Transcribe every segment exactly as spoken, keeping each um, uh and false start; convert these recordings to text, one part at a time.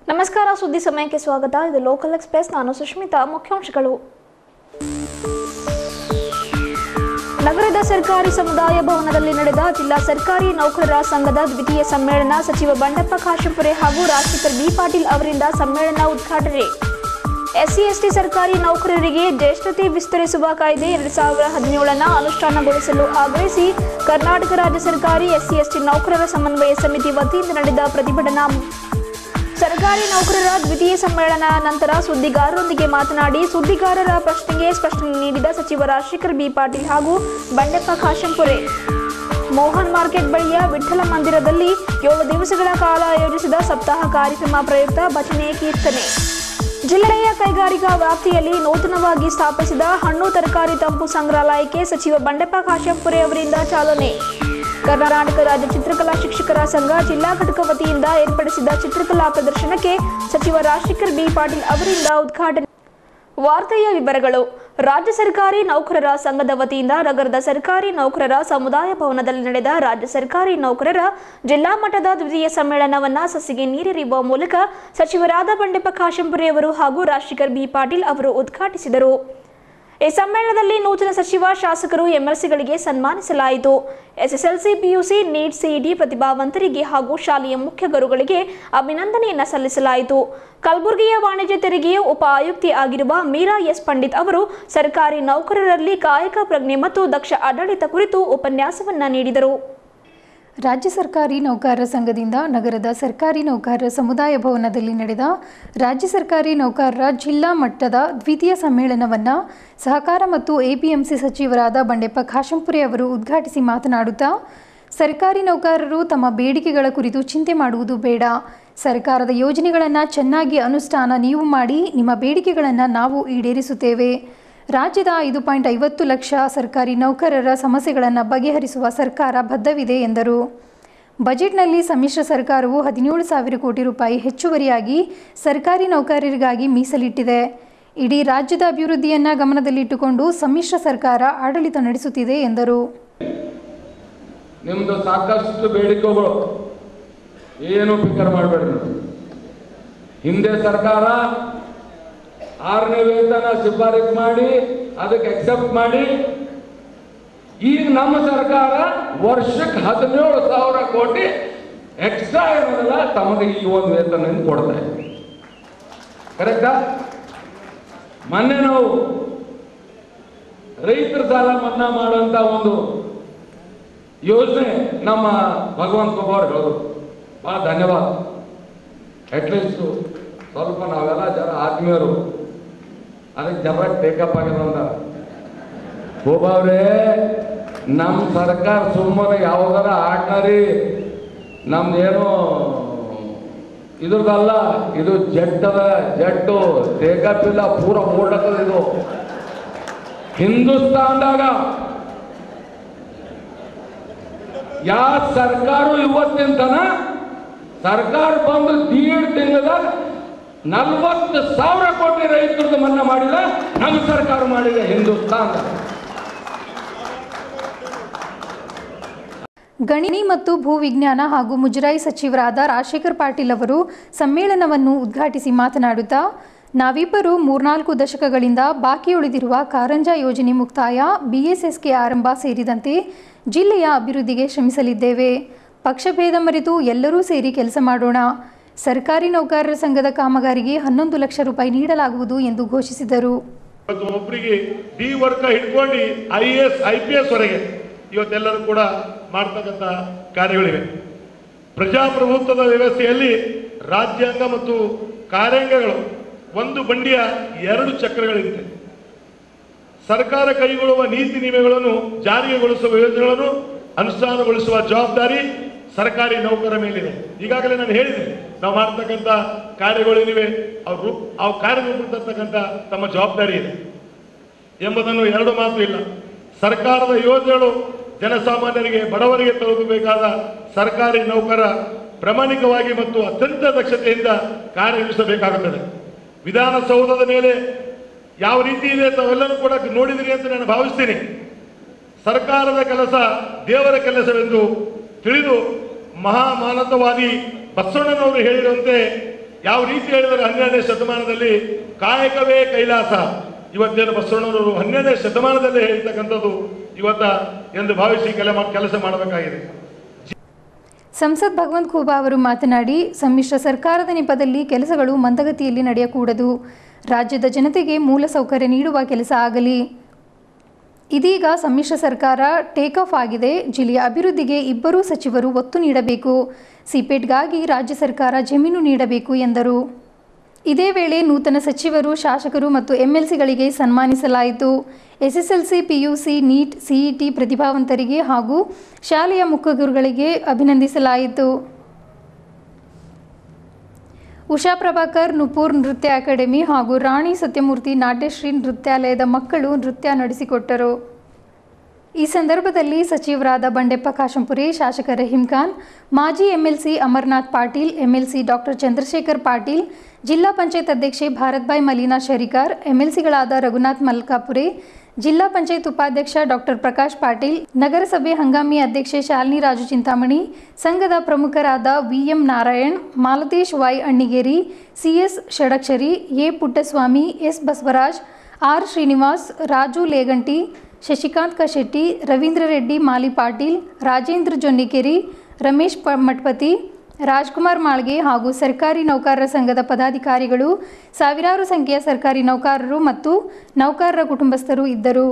ನಮಸ್ಕಾರ ಸುದ್ದಿ ಸಮಯಕ್ಕೆ ಸ್ವಾಗತ. ಇದು ಲೋಕಲ್ ಎಕ್ಸ್‌ಪ್ರೆಸ್. ನಾನು ಸುಷ್ಮಿತಾ. ಮುಖ್ಯಾಂಶಗಳು. ನಗರದ ಸರ್ಕಾರಿ ಸಮುದಾಯ ಭವನದಲ್ಲಿ ನಡೆದ ಜಿಲ್ಲಾ ಸರ್ಕಾರಿ ನೌಕರರ ಸಂಘದ ದ್ವಿತೀಯ ಸಮ್ಮೇಳನ. ಸಚಿವ ಬಂಡೆಪ್ಪ ಖಾಶೆಂಪೂರೆ ಹಾಗೂ ರಾಜಶೇಖರ್ ಬಿ ಪಾಟೀಲ್ ಅವರಿಂದ ಸಮ್ಮೇಳನ ಉದ್ಘಾಟನೆ. ಎಸ್ಸಿ ಎಸ್ಟಿ ಸರ್ಕಾರಿ ನೌಕರರಿಗೆ ಜ್ಯೇಷ್ಠತೆ ವಿಸ್ತರಿಸುವ ಕಾಯ್ದೆ ಎರಡ್ ಸಾವಿರದ ಹದಿನೇಳನ್ನು ಅನುಷ್ಠಾನಗೊಳಿಸಲು ಆಗ್ರಹಿಸಿ ಕರ್ನಾಟಕ ರಾಜ್ಯ ಸರ್ಕಾರಿ ಎಸ್ಸಿ ಎಸ್ಟಿ ನೌಕರರ ಸಮನ್ವಯ ಸಮಿತಿ ವತಿಯಿಂದ ನಡೆದ ಪ್ರತಿಭಟನಾ. ಸರ್ಕಾರಿ ನೌಕರರ ದ್ವಿತೀಯ ಸಮ್ಮೇಳನ ನಂತರ ಸುದ್ದಿಗಾರರೊಂದಿಗೆ ಮಾತನಾಡಿ ಸುದ್ದಿಗಾರರ ಪ್ರಶ್ನೆಗೆ ಸ್ಪಷ್ಟನೆ ನೀಡಿದ ಸಚಿವ ರಾಜಶೇಖರ್ ಬಿ ಪಾಟೀಲ್ ಹಾಗೂ ಬಂಡೆಪ್ಪ ಖಾಶೆಂಪೂರೆ, ಮೋಹನ್ ಮಾರ್ಕೆಟ್ ಬಳಿಯ ವಿಠ್ಠಲ ಮಂದಿರದಲ್ಲಿ ಏಳು ದಿವಸಗಳ ಕಾಲ ಆಯೋಜಿಸಿದ ಸಪ್ತಾಹ ಕಾರ್ಯಕ್ರಮ ಪ್ರಯುಕ್ತ ಭಜನೆ ಕೀರ್ತನೆ. ಜಿಲ್ಲೆಯ ಕೈಗಾರಿಕಾ ವ್ಯಾಪ್ತಿಯಲ್ಲಿ ನೂತನವಾಗಿ ಸ್ಥಾಪಿಸಿದ ಹಣ್ಣು ತರಕಾರಿ ತಂಪು ಸಂಗ್ರಹಾಲಯಕ್ಕೆ ಸಚಿವ ಬಂಡೆಪ್ಪ ಖಾಶೆಂಪೂರೆ ಅವರಿಂದ ಚಾಲನೆ. ಕರ್ನಾಟಕ ರಾಜ್ಯ ಚಿತ್ರಕಲಾ ಶಿಕ್ಷಕರ ಸಂಘ ಜಿಲ್ಲಾ ಘಟಕ ವತಿಯಿಂದ ಏರ್ಪಡಿಸಿದ ಚಿತ್ರಕಲಾ ಪ್ರದರ್ಶನಕ್ಕೆ ಸಚಿವ ರಾಜಶೇಖರ್ ಬಿ ಪಾಟೀಲ್ ಅವರಿಂದ ಉದ್ಘಾಟನೆ. ವಾರ್ತೆಯ ವಿವರಗಳು. ರಾಜ್ಯ ಸರ್ಕಾರಿ ನೌಕರರ ಸಂಘದ ವತಿಯಿಂದ ನಗರದ ಸರ್ಕಾರಿ ನೌಕರರ ಸಮುದಾಯ ಭವನದಲ್ಲಿ ನಡೆದ ರಾಜ್ಯ ಸರ್ಕಾರಿ ನೌಕರರ ಜಿಲ್ಲಾ ಮಟ್ಟದ ದ್ವಿತೀಯ ಸಮ್ಮೇಳನವನ್ನು ಸಸಿಗೆ ನೀರೆರೆಯುವ ಮೂಲಕ ಸಚಿವರಾದ ಬಂಡೆಪ್ಪ ಖಾಶೆಂಪೂರೆ ಅವರು ಹಾಗೂ ರಾಜಶೇಖರ್ ಬಿ ಪಾಟೀಲ್ ಅವರು ಉದ್ಘಾಟಿಸಿದರು. ಈ ಸಮ್ಮೇಳನದಲ್ಲಿ ನೂತನ ಸಚಿವ, ಶಾಸಕರು, ಎಂಎಲ್ಸಿಗಳಿಗೆ ಸನ್ಮಾನಿಸಲಾಯಿತು. ಎಸ್ಎಸ್ಎಲ್ಸಿ, ಪಿಯುಸಿ, ನೀಟ್, ಸಿಇಟಿ ಪ್ರತಿಭಾವಂತರಿಗೆ ಹಾಗೂ ಶಾಲೆಯ ಮುಖ್ಯ ಗುರುಗಳಿಗೆ ಅಭಿನಂದನೆಯನ್ನು ಸಲ್ಲಿಸಲಾಯಿತು. ಕಲಬುರಗಿಯ ವಾಣಿಜ್ಯ ತೆರಿಗೆಯ ಉಪ ಆಯುಕ್ತೆ ಆಗಿರುವ ಮೀರಾ ಎಸ್ ಪಂಡಿತ್ ಅವರು ಸರ್ಕಾರಿ ನೌಕರರಲ್ಲಿ ಕಾಯಕ ಪ್ರಜ್ಞೆ ಮತ್ತು ದಕ್ಷ ಆಡಳಿತ ಕುರಿತು ಉಪನ್ಯಾಸವನ್ನು ನೀಡಿದರು. ರಾಜ್ಯ ಸರ್ಕಾರಿ ನೌಕರರ ಸಂಘದಿಂದ ನಗರದ ಸರ್ಕಾರಿ ನೌಕರರ ಸಮುದಾಯ ಭವನದಲ್ಲಿ ನಡೆದ ರಾಜ್ಯ ಸರ್ಕಾರಿ ನೌಕರರ ಜಿಲ್ಲಾ ಮಟ್ಟದ ದ್ವಿತೀಯ ಸಮ್ಮೇಳನವನ್ನು ಸಹಕಾರ ಮತ್ತು ಎಪಿಎಂಸಿ ಸಚಿವರಾದ ಬಂಡೆಪ್ಪ ಖಾಶೆಂಪೂರೆ ಅವರು ಉದ್ಘಾಟಿಸಿ ಮಾತನಾಡುತ್ತಾ, ಸರ್ಕಾರಿ ನೌಕರರು ತಮ್ಮ ಬೇಡಿಕೆಗಳ ಕುರಿತು ಚಿಂತೆ ಮಾಡುವುದು ಬೇಡ. ಸರ್ಕಾರದ ಯೋಜನೆಗಳನ್ನು ಚೆನ್ನಾಗಿ ಅನುಷ್ಠಾನ ನೀವು ಮಾಡಿ, ನಿಮ್ಮ ಬೇಡಿಕೆಗಳನ್ನು ನಾವು ಈಡೇರಿಸುತ್ತೇವೆ. ರಾಜ್ಯದ ಐದು ಪಾಯಿಂಟ್ ಐವತ್ತು ಲಕ್ಷ ಸರ್ಕಾರಿ ನೌಕರರ ಸಮಸ್ಯೆಗಳನ್ನು ಬಗೆಹರಿಸುವ ಸರ್ಕಾರ ಬದ್ಧವಿದೆ ಎಂದರು. ಬಜೆಟ್ನಲ್ಲಿ ಸಮ್ಮಿಶ್ರ ಸರ್ಕಾರವು ಹದಿನೇಳು ಸಾವಿರ ಕೋಟಿ ರೂಪಾಯಿ ಹೆಚ್ಚುವರಿಯಾಗಿ ಸರ್ಕಾರಿ ನೌಕರರಿಗಾಗಿ ಮೀಸಲಿಟ್ಟಿದೆ. ಇಡೀ ರಾಜ್ಯದ ಅಭಿವೃದ್ಧಿಯನ್ನು ಗಮನದಲ್ಲಿಟ್ಟುಕೊಂಡು ಸಮ್ಮಿಶ್ರ ಸರ್ಕಾರ ಆಡಳಿತ ನಡೆಸುತ್ತಿದೆ ಎಂದರು. ನಿಮ್ಮದು ಸಾಕಷ್ಟು ಬೇಡಿಕೆಗಳು, ಏನು ಫಿಕರ್ ಮಾಡಬೇಡ್ರಿ. ಹಿಂದೆ ಸರ್ಕಾರ ಆರನೇ ವೇತನ ಶಿಫಾರಸು ಮಾಡಿ ಅದಕ್ಕೆ ಅಕ್ಸೆಪ್ಟ್ ಮಾಡಿ, ಈಗ ನಮ್ಮ ಸರ್ಕಾರ ವರ್ಷಕ್ಕೆ ಹದಿನೇಳು ಸಾವಿರ ಕೋಟಿ ಎಕ್ಸ್ಟ್ರಾ ಏನಲ್ಲ ತಮಗೆ ಈ ಒಂದು ವೇತನ ಕೊಡ್ತಾ ಇದೆ. ಕರೆಕ್ಟಾ? ಮೊನ್ನೆ ನಾವು ರೈತರ ಸಾಲ ಮನ್ನಾ ಮಾಡುವಂತ ಒಂದು ಯೋಜನೆ ನಮ್ಮ ಭಗವಂತ ಅವರು ಹೇಳೋದು ಬಹಳ ಧನ್ಯವಾದ. ಅಟ್ಲೀಸ್ಟ್ ಸ್ವಲ್ಪ ನಾವೆಲ್ಲ ಜನ ಆತ್ಮೀಯರು ಅದಕ್ಕೆ ಜನ ಟೇಕಪ್ ಆಗ್ಯದಂದ ಹೋಗವ್ರೆ. ನಮ್ಮ ಸರ್ಕಾರ ಸುಮ್ಮನೆ ಯಾವುದಾರ ಆಡ್ನಾರಿ ನಮ್ದೇನು ಇದ್ರದಲ್ಲ, ಇದು ಜಟ್ಟದ ಜಟ್ಟು ಟೇಕಪ್ ಇಲ್ಲ, ಪೂರ ಓಡತ್ತದ. ಇದು ಹಿಂದೂಸ್ತಾನದಾಗ ಯಾವ ಸರ್ಕಾರ ಇವತ್ತಿನ ತನ ಸರ್ಕಾರ ಬಂದು ದೀಡ್ ತಿಂಗಳದಾಗ ನಲ್ವತ್ತು ಸಾವಿರ ಕೋಟಿ ರೈತರದ್ದು ಮನ್ನಾ ಮಾಡಿಲ್ಲ, ನಮ್ಮ ಸರ್ಕಾರ ಮಾಡಿದೆ ಹಿಂದೂಸ್ತಾನ. ಗಣಿ ಮತ್ತು ಭೂವಿಜ್ಞಾನ ಹಾಗೂ ಮುಜರಾಯಿ ಸಚಿವರಾದ ರಾಜಶೇಖರ್ ಪಾಟೀಲ್ ಅವರು ಸಮ್ಮೇಳನವನ್ನು ಉದ್ಘಾಟಿಸಿ ಮಾತನಾಡುತ್ತಾ, ನಾವಿಬ್ಬರು ಮೂರ್ನಾಲ್ಕು ದಶಕಗಳಿಂದ ಬಾಕಿ ಉಳಿದಿರುವ ಕಾರಂಜಾ ಯೋಜನೆ ಮುಕ್ತಾಯ, ಬಿಎಸ್ಎಸ್ಕೆ ಆರಂಭ ಸೇರಿದಂತೆ ಜಿಲ್ಲೆಯ ಅಭಿವೃದ್ಧಿಗೆ ಶ್ರಮಿಸಲಿದ್ದೇವೆ. ಪಕ್ಷಭೇದ ಮರೆತು ಎಲ್ಲರೂ ಸೇರಿ ಕೆಲಸ ಮಾಡೋಣ. ಸರ್ಕಾರಿ ನೌಕರರ ಸಂಘದ ಕಾಮಗಾರಿಗೆ ಹನ್ನೊಂದು ಲಕ್ಷ ರೂಪಾಯಿ ನೀಡಲಾಗುವುದು ಎಂದು ಘೋಷಿಸಿದರು. ಒಬ್ಬರಿಗೆ ಡಿ ವರ್ಗ ಹಿಡ್ಕೊಂಡು I A S I P S ವರೆಗೆ ಇವತ್ತೆಲ್ಲರೂ ಕೂಡ ಮಾಡ್ತಕ್ಕಂಥ ಕಾರ್ಯಗಳಿವೆ. ಪ್ರಜಾಪ್ರಭುತ್ವದ ವ್ಯವಸ್ಥೆಯಲ್ಲಿ ರಾಜ್ಯಾಂಗ ಮತ್ತು ಕಾರ್ಯಾಂಗಗಳು ಒಂದು ಬಂಡಿಯ ಎರಡು ಚಕ್ರಗಳಿವೆ. ಸರ್ಕಾರ ಕೈಗೊಳ್ಳುವ ನೀತಿ ನಿಯಮಗಳನ್ನು ಜಾರಿಗೊಳಿಸುವ ಯೋಜನೆಗಳನ್ನು ಅನುಷ್ಠಾನಗೊಳಿಸುವ ಜವಾಬ್ದಾರಿ ಸರ್ಕಾರಿ ನೌಕರರ ಮೇಲಿದೆ. ಈಗಾಗಲೇ ನಾನು ಹೇಳಿದೆ, ನಾವು ಮಾಡ್ತಕ್ಕಂಥ ಕಾರ್ಯಗಳೇನಿವೆ ಅವರು ಅವು ಕಾರ್ಯರೂಪತಕ್ಕಂಥ ತಮ್ಮ ಜವಾಬ್ದಾರಿ ಇದೆ ಎಂಬುದನ್ನು ಎರಡು ಮಾತು ಇಲ್ಲ. ಸರ್ಕಾರದ ಯೋಜನೆಗಳು ಜನಸಾಮಾನ್ಯರಿಗೆ, ಬಡವರಿಗೆ ತಲುಪಬೇಕಾದ ಸರ್ಕಾರಿ ನೌಕರ ಪ್ರಾಮಾಣಿಕವಾಗಿ ಮತ್ತು ಅತ್ಯಂತ ದಕ್ಷತೆಯಿಂದ ಕಾರ್ಯನಿರ್ವಹಿಸಬೇಕಾಗುತ್ತದೆ. ವಿಧಾನಸೌಧದ ಮೇಲೆ ಯಾವ ರೀತಿ ಇದೆ ತಾವೆಲ್ಲರೂ ಕೂಡ ನೋಡಿದಿರಿ ಅಂತ ನಾನು ಭಾವಿಸ್ತೀನಿ. ಸರ್ಕಾರದ ಕೆಲಸ ದೇವರ ಕೆಲಸವೆಂದು ತಿಳಿದು ಮಹಾಮಾನವವಾದಿ ಬಸವಣ್ಣನವರು ಹೇಳಿರುವಂತೆ ಯಾವ ರೀತಿ ಹೇಳಿದರೆ ಹನ್ನೆರಡನೇ ಶತಮಾನದಲ್ಲಿ ಕಾಯಕವೇ ಕೈಲಾಸ, ಇವತ್ತೇನು ಬಸವಣ್ಣನವರು ಹನ್ನೆರಡನೇ ಶತಮಾನದಲ್ಲೇ ಹೇಳ್ತಕ್ಕಂಥದ್ದು ಇವತ್ತ ಎಂದು ಭಾವಿಸಿ ಕೆಲ ಕೆಲಸ ಮಾಡಬೇಕಾಗಿದೆ. ಸಂಸದ್ ಭಗವಂತ್ ಖೂಬಾ ಅವರು ಮಾತನಾಡಿ, ಸಮ್ಮಿಶ್ರ ಸರ್ಕಾರದ ನೆಪದಲ್ಲಿ ಕೆಲಸಗಳು ಮಂದಗತಿಯಲ್ಲಿ ನಡೆಯಕೂಡದು. ರಾಜ್ಯದ ಜನತೆಗೆ ಮೂಲಸೌಕರ್ಯ ನೀಡುವ ಕೆಲಸ ಆಗಲಿ. ಇದೀಗ ಸಮ್ಮಿಶ್ರ ಸರ್ಕಾರ ಟೇಕ್ ಆಫ್ ಆಗಿದೆ. ಜಿಲ್ಲೆಯ ಅಭಿವೃದ್ಧಿಗೆ ಇಬ್ಬರೂ ಸಚಿವರು ಒತ್ತು ನೀಡಬೇಕು. ಸಿಪೆಟ್ಗಾಗಿ ರಾಜ್ಯ ಸರ್ಕಾರ ಜಮೀನು ನೀಡಬೇಕು ಎಂದರು. ಇದೇ ವೇಳೆ ನೂತನ ಸಚಿವರು, ಶಾಸಕರು ಮತ್ತು ಎಂಎಲ್ಸಿಗಳಿಗೆ ಸನ್ಮಾನಿಸಲಾಯಿತು. ಎಸ್ಎಸ್ಎಲ್ಸಿ, ಪಿಯುಸಿ, ನೀಟ್, ಸಿಇಟಿ ಪ್ರತಿಭಾವಂತರಿಗೆ ಹಾಗೂ ಶಾಲೆಯ ಮುಖ್ಯಗುರುಗಳಿಗೆ ಅಭಿನಂದಿಸಲಾಯಿತು. ಉಷಾ ಪ್ರಭಾಕರ್ ನುಪುರ್ ನೃತ್ಯ ಅಕಾಡೆಮಿ ಹಾಗೂ ರಾಣಿ ಸತ್ಯಮೂರ್ತಿ ನಾಟ್ಯಶ್ರೀ ನೃತ್ಯಾಲಯದ ಮಕ್ಕಳು ನೃತ್ಯ ನಡೆಸಿಕೊಟ್ಟರು. ಈ ಸಂದರ್ಭದಲ್ಲಿ ಸಚಿವರಾದ ಬಂಡೆಪ್ಪ ಕಾಶಂಪುರೆ, ಶಾಸಕ ರಹೀಂ ಖಾನ್, ಮಾಜಿ MLC Amarnath Patil, MLC doctor Chandrashekhar Patil, ಜಿಲ್ಲಾ ಪಂಚಾಯತ್ ಅಧ್ಯಕ್ಷೆ ಭಾರತ್ಬಾಯಿ ಮಲೀನಾ ಶರಿಕಾರ್, ಎಂಎಲ್ಸಿಗಳಾದ ರಘುನಾಥ್ ಮಲ್ಕಾಪುರೆ, ಜಿಲ್ಲಾ ಪಂಚಾಯತ್ ಉಪಾಧ್ಯಕ್ಷ ಡಾಕ್ಟರ್ ಪ್ರಕಾಶ್ ಪಾಟೀಲ್, ನಗರಸಭೆ ಹಂಗಾಮಿ ಅಧ್ಯಕ್ಷೆ ಶಾಲಿನಿ ರಾಜು ಚಿಂತಾಮಣಿ, ಸಂಘದ ಪ್ರಮುಖರಾದ VM Narayan, Malatesh Y Annigeri, CS Shadakshari, A Puttaswamy, S Basavaraj, R Srinivas, Raju Leganti, Shashikant Kashetti, Ravindra Reddy Mali Patil, Rajendra Jonnikeri, Ramesh Mathapati, Rajkumar Malge ಹಾಗೂ ಸರ್ಕಾರಿ ನೌಕರರ ಸಂಘದ ಪದಾಧಿಕಾರಿಗಳು, ಸಾವಿರಾರು ಸಂಖ್ಯೆಯ ಸರ್ಕಾರಿ ನೌಕರರು ಮತ್ತು ನೌಕರರ ಕುಟುಂಬಸ್ಥರು ಇದ್ದರು.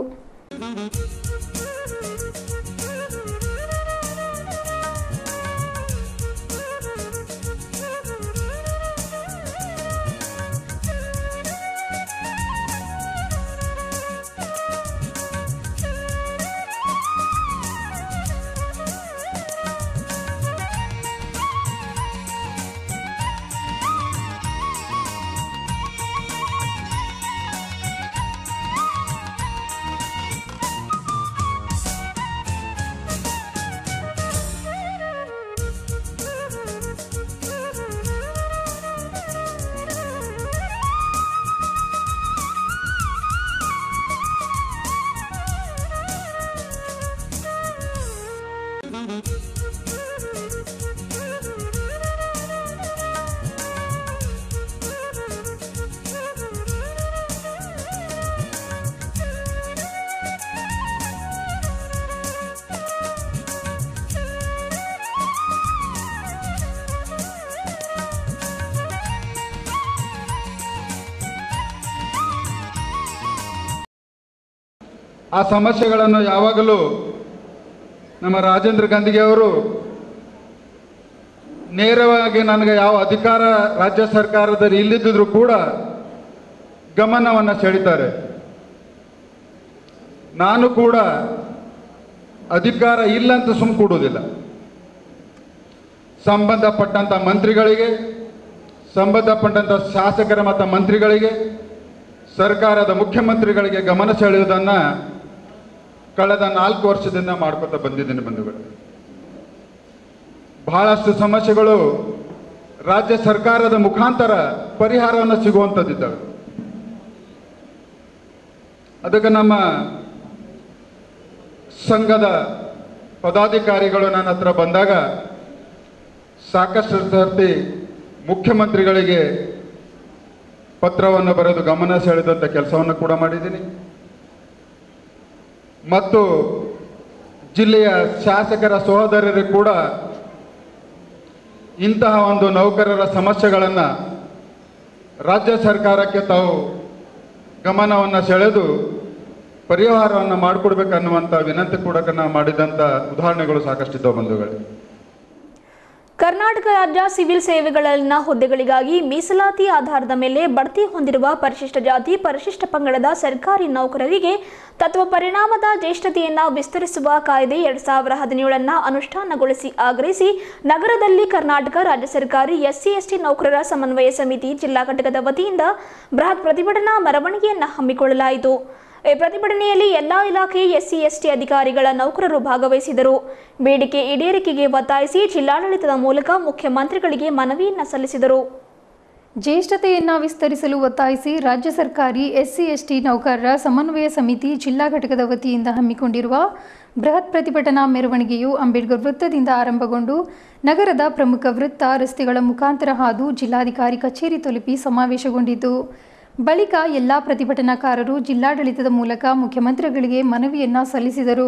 ಆ ಸಮಸ್ಯೆಗಳನ್ನು ಯಾವಾಗಲೂ ನಮ್ಮ ರಾಜೇಂದ್ರ ಗಾಂಧಿಗೆ ಅವರು ನೇರವಾಗಿ ನನಗೆ ಯಾವ ಅಧಿಕಾರ ರಾಜ್ಯ ಸರ್ಕಾರದಲ್ಲಿ ಇಲ್ಲದಿದ್ದರೂ ಕೂಡ ಗಮನವನ್ನು ಸೆಳೀತಾರೆ. ನಾನು ಕೂಡ ಅಧಿಕಾರ ಇಲ್ಲ ಅಂತ ಸುಮ್ಮ ಕೂಡುವುದಿಲ್ಲ. ಸಂಬಂಧಪಟ್ಟಂಥ ಮಂತ್ರಿಗಳಿಗೆ, ಸಂಬಂಧಪಟ್ಟಂಥ ಶಾಸಕರ ಮತ್ತು ಮಂತ್ರಿಗಳಿಗೆ, ಸರ್ಕಾರದ ಮುಖ್ಯಮಂತ್ರಿಗಳಿಗೆ ಗಮನ ಸೆಳೆಯುವುದನ್ನು ಕಳೆದ ನಾಲ್ಕು ವರ್ಷದಿಂದ ಮಾಡ್ಕೊತಾ ಬಂದಿದ್ದೀನಿ ಬಂಧುಗಳು. ಬಹಳಷ್ಟು ಸಮಸ್ಯೆಗಳು ರಾಜ್ಯ ಸರ್ಕಾರದ ಮುಖಾಂತರ ಪರಿಹಾರವನ್ನು ಸಿಗುವಂಥದ್ದಿದ್ದಾವೆ. ಅದಕ್ಕೆ ನಮ್ಮ ಸಂಘದ ಪದಾಧಿಕಾರಿಗಳು ನನ್ನ ಹತ್ರ ಬಂದಾಗ ಸಾಕಷ್ಟು ಸರ್ತಿ ಮುಖ್ಯಮಂತ್ರಿಗಳಿಗೆ ಪತ್ರವನ್ನು ಬರೆದು ಗಮನ ಸೆಳೆದಂಥ ಕೆಲಸವನ್ನು ಕೂಡ ಮಾಡಿದ್ದೀನಿ. ಮತ್ತು ಜಿಲ್ಲೆಯ ಶಾಸಕರ ಸಹೋದರರಿಗೆ ಕೂಡ ಇಂತಹ ಒಂದು ನೌಕರರ ಸಮಸ್ಯೆಗಳನ್ನು ರಾಜ್ಯ ಸರ್ಕಾರಕ್ಕೆ ತಾವು ಗಮನವನ್ನು ಸೆಳೆದು ಪರಿಹಾರವನ್ನು ಮಾಡಿಕೊಡ್ಬೇಕನ್ನುವಂಥ ವಿನಂತಿ ಕೂಡ ಮಾಡಿದಂಥ ಉದಾಹರಣೆಗಳು ಸಾಕಷ್ಟಿದ್ದವು ಬಂಧುಗಳೇ. ಕರ್ನಾಟಕ ರಾಜ್ಯ ಸಿವಿಲ್ ಸೇವೆಗಳಲ್ಲಿನ ಹುದ್ದೆಗಳಿಗಾಗಿ ಮೀಸಲಾತಿ ಆಧಾರದ ಮೇಲೆ ಬಡ್ತಿ ಹೊಂದಿರುವ ಪರಿಶಿಷ್ಟ ಜಾತಿ, ಪರಿಶಿಷ್ಟ ಪಂಗಡದ ಸರ್ಕಾರಿ ನೌಕರರಿಗೆ ತತ್ವ ಪರಿಣಾಮದ ಜ್ಯೇಷ್ಠತೆಯನ್ನು ವಿಸ್ತರಿಸುವ ಕಾಯ್ದೆ ಎರಡ್ ಸಾವಿರದ ಹದಿನೇಳನ್ನ ಅನುಷ್ಠಾನಗೊಳಿಸಿ ಆಗ್ರಹಿಸಿ ನಗರದಲ್ಲಿ ಕರ್ನಾಟಕ ರಾಜ್ಯ ಸರ್ಕಾರಿ ಎಸ್ಸಿ ಎಸ್ಟಿ ನೌಕರರ ಸಮನ್ವಯ ಸಮಿತಿ ಜಿಲ್ಲಾ ಘಟಕದ ವತಿಯಿಂದ ಬೃಹತ್ ಪ್ರತಿಭಟನಾ ಮೆರವಣಿಗೆಯನ್ನು ಹಮ್ಮಿಕೊಳ್ಳಲಾಯಿತು. ಈ ಪ್ರತಿಭಟನೆಯಲ್ಲಿ ಎಲ್ಲಾ ಇಲಾಖೆ ಎಸ್ಸಿ ಎಸ್ಟಿ ಅಧಿಕಾರಿಗಳ ನೌಕರರು ಭಾಗವಹಿಸಿದರು. ಬೇಡಿಕೆ ಈಡೇರಿಕೆಗೆ ಒತ್ತಾಯಿಸಿ ಜಿಲ್ಲಾಡಳಿತದ ಮೂಲಕ ಮುಖ್ಯಮಂತ್ರಿಗಳಿಗೆ ಮನವಿಯನ್ನು ಸಲ್ಲಿಸಿದರು. ಜ್ಯೇಷ್ಠತೆಯನ್ನು ವಿಸ್ತರಿಸಲು ಒತ್ತಾಯಿಸಿ ರಾಜ್ಯ ಸರ್ಕಾರಿ ಎಸ್ಸಿ ಎಸ್ಟಿ ನೌಕರರ ಸಮನ್ವಯ ಸಮಿತಿ ಜಿಲ್ಲಾ ಘಟಕದ ವತಿಯಿಂದ ಹಮ್ಮಿಕೊಂಡಿರುವ ಬೃಹತ್ ಪ್ರತಿಭಟನಾ ಮೆರವಣಿಗೆಯು ಅಂಬೇಡ್ಕರ್ ವೃತ್ತದಿಂದ ಆರಂಭಗೊಂಡು ನಗರದ ಪ್ರಮುಖ ವೃತ್ತ ರಸ್ತೆಗಳ ಮುಖಾಂತರ ಹಾದು ಜಿಲ್ಲಾಧಿಕಾರಿ ಕಚೇರಿ ತಲುಪಿ ಸಮಾವೇಶಗೊಂಡಿತು. ಬಳಿಕ ಎಲ್ಲ ಪ್ರತಿಭಟನಾಕಾರರು ಜಿಲ್ಲಾಡಳಿತದ ಮೂಲಕ ಮುಖ್ಯಮಂತ್ರಿಗಳಿಗೆ ಮನವಿಯನ್ನು ಸಲ್ಲಿಸಿದರು.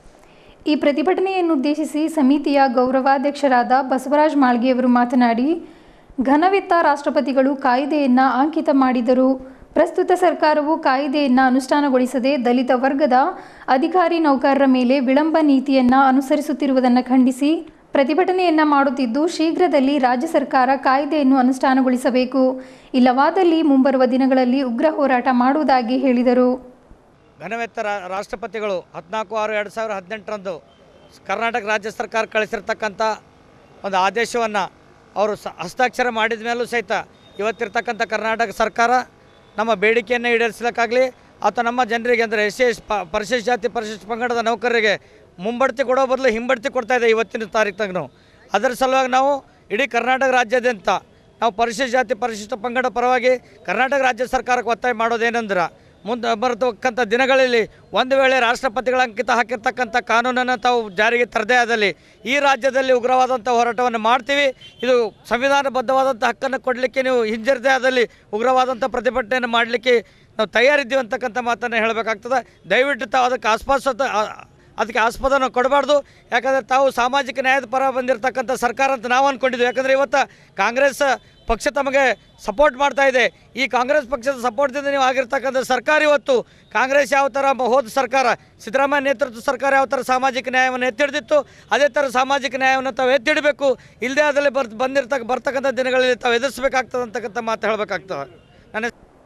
ಈ ಪ್ರತಿಭಟನೆಯನ್ನುದ್ದೇಶಿಸಿ ಸಮಿತಿಯ ಗೌರವಾಧ್ಯಕ್ಷರಾದ ಬಸವರಾಜ ಮಾಳ್ಗೆಯವರು ಮಾತನಾಡಿ, ಘನವೆತ್ತ ರಾಷ್ಟ್ರಪತಿಗಳು ಕಾಯ್ದೆಯನ್ನು ಅಂಕಿತ ಮಾಡಿದರು. ಪ್ರಸ್ತುತ ಸರ್ಕಾರವು ಕಾಯ್ದೆಯನ್ನು ಅನುಷ್ಠಾನಗೊಳಿಸದೆ ದಲಿತ ವರ್ಗದ ಅಧಿಕಾರಿ ನೌಕರರ ಮೇಲೆ ವಿಳಂಬ ನೀತಿಯನ್ನು ಅನುಸರಿಸುತ್ತಿರುವುದನ್ನು ಖಂಡಿಸಿ ಪ್ರತಿಭಟನೆಯನ್ನು ಮಾಡುತ್ತಿದ್ದು, ಶೀಘ್ರದಲ್ಲಿ ರಾಜ್ಯ ಸರ್ಕಾರ ಕಾಯ್ದೆಯನ್ನು ಅನುಷ್ಠಾನಗೊಳಿಸಬೇಕು. ಇಲ್ಲವಾದಲ್ಲಿ ಮುಂಬರುವ ದಿನಗಳಲ್ಲಿ ಉಗ್ರ ಹೋರಾಟ ಮಾಡುವುದಾಗಿ ಹೇಳಿದರು. ಘನವೆತ್ತ ರಾಷ್ಟ್ರಪತಿಗಳು ಹದಿನಾಲ್ಕು ಆರು ಎರಡು ಸಾವಿರದ ಹದಿನೆಂಟರಂದು ಕರ್ನಾಟಕ ರಾಜ್ಯ ಸರ್ಕಾರ ಕಳಿಸಿರ್ತಕ್ಕಂಥ ಒಂದು ಆದೇಶವನ್ನು ಅವರು ಸ ಹಸ್ತಾಕ್ಷರ ಮಾಡಿದ ಮೇಲೂ ಸಹಿತ ಇವತ್ತಿರ್ತಕ್ಕಂಥ ಕರ್ನಾಟಕ ಸರ್ಕಾರ ನಮ್ಮ ಬೇಡಿಕೆಯನ್ನು ಈಡೇರಿಸಲಿಕ್ಕಾಗಲಿ ಅಥವಾ ನಮ್ಮ ಜನರಿಗೆ ಅಂದರೆ ಎಸ್ ಸಿ ಎಸ್ ಪ ಪರಿಶಿಷ್ಟ ಜಾತಿ ಪರಿಶಿಷ್ಟ ಪಂಗಡದ ನೌಕರರಿಗೆ ಮುಂಬಡ್ತಿ ಕೊಡೋ ಬದಲು ಹಿಂಬಡ್ತಿ ಕೊಡ್ತಾಯಿದೆ ಇವತ್ತಿನ ತಾರೀಕಿನಾಗ. ನಾವು ಅದರ ಸಲುವಾಗಿ ನಾವು ಇಡೀ ಕರ್ನಾಟಕ ರಾಜ್ಯಾದ್ಯಂತ ನಾವು ಪರಿಶಿಷ್ಟ ಜಾತಿ ಪರಿಶಿಷ್ಟ ಪಂಗಡ ಪರವಾಗಿ ಕರ್ನಾಟಕ ರಾಜ್ಯ ಸರ್ಕಾರಕ್ಕೆ ಒತ್ತಾಯ ಮಾಡೋದೇನೆಂದ್ರೆ, ಮುಂದೆ ಬರತಕ್ಕಂಥ ದಿನಗಳಲ್ಲಿ ಒಂದು ವೇಳೆ ರಾಷ್ಟ್ರಪತಿಗಳ ಅಂಕಿತ ಹಾಕಿರ್ತಕ್ಕಂಥ ಕಾನೂನನ್ನು ತಾವು ಜಾರಿಗೆ ತರದೇ ಆದಲ್ಲಿ ಈ ರಾಜ್ಯದಲ್ಲಿ ಉಗ್ರವಾದಂಥ ಹೋರಾಟವನ್ನು ಮಾಡ್ತೀವಿ. ಇದು ಸಂವಿಧಾನಬದ್ಧವಾದಂಥ ಹಕ್ಕನ್ನು ಕೊಡಲಿಕ್ಕೆ ನೀವು ಹಿಂಜರಿದೇ ಆದಲ್ಲಿ ಉಗ್ರವಾದಂಥ ಪ್ರತಿಭಟನೆಯನ್ನು ಮಾಡಲಿಕ್ಕೆ ನಾವು ತಯಾರಿದ್ದೀವಿ ಅಂತಕ್ಕಂಥ ಮಾತನ್ನು ಹೇಳಬೇಕಾಗ್ತದೆ. ದಯವಿಟ್ಟು ತಾವು ಅದಕ್ಕೆ ಆಸ್ಪಾದ ಅದಕ್ಕೆ ಆಸ್ಪದನ ಕೊಡಬಾರ್ದು. ಯಾಕಂದರೆ ತಾವು ಸಾಮಾಜಿಕ ನ್ಯಾಯದ ಪರ ಬಂದಿರತಕ್ಕಂಥ ಸರ್ಕಾರ ಅಂತ ನಾವು ಅಂದ್ಕೊಂಡಿದ್ವಿ. ಯಾಕಂದರೆ ಇವತ್ತು ಕಾಂಗ್ರೆಸ್ ಪಕ್ಷ ತಮಗೆ ಸಪೋರ್ಟ್ ಮಾಡ್ತಾ ಇದೆ. ಈ ಕಾಂಗ್ರೆಸ್ ಪಕ್ಷದ ಸಪೋರ್ಟ್ದಿಂದ ನೀವು ಆಗಿರ್ತಕ್ಕಂಥ ಸರ್ಕಾರ ಇವತ್ತು ಕಾಂಗ್ರೆಸ್ ಯಾವ ಥರ ಹೋದ ಸರ್ಕಾರ ಸಿದ್ದರಾಮಯ್ಯ ನೇತೃತ್ವದ ಸರ್ಕಾರ ಯಾವ ಥರ ಸಾಮಾಜಿಕ ನ್ಯಾಯವನ್ನು ಎತ್ತಿಡಿದಿತ್ತು, ಅದೇ ಥರ ಸಾಮಾಜಿಕ ನ್ಯಾಯವನ್ನು ತಾವು ಎತ್ತಿಡಬೇಕು. ಇಲ್ಲದೇ ಅದರಲ್ಲಿ ಬರ್ ಬಂದಿರ್ತಕ್ಕ ಬರ್ತಕ್ಕಂಥ ದಿನಗಳಲ್ಲಿ ತಾವು ಎದುರಿಸಬೇಕಾಗ್ತದೆ ಅಂತಕ್ಕಂಥ ಮಾತು ಹೇಳಬೇಕಾಗ್ತದೆ. ನನ್ನ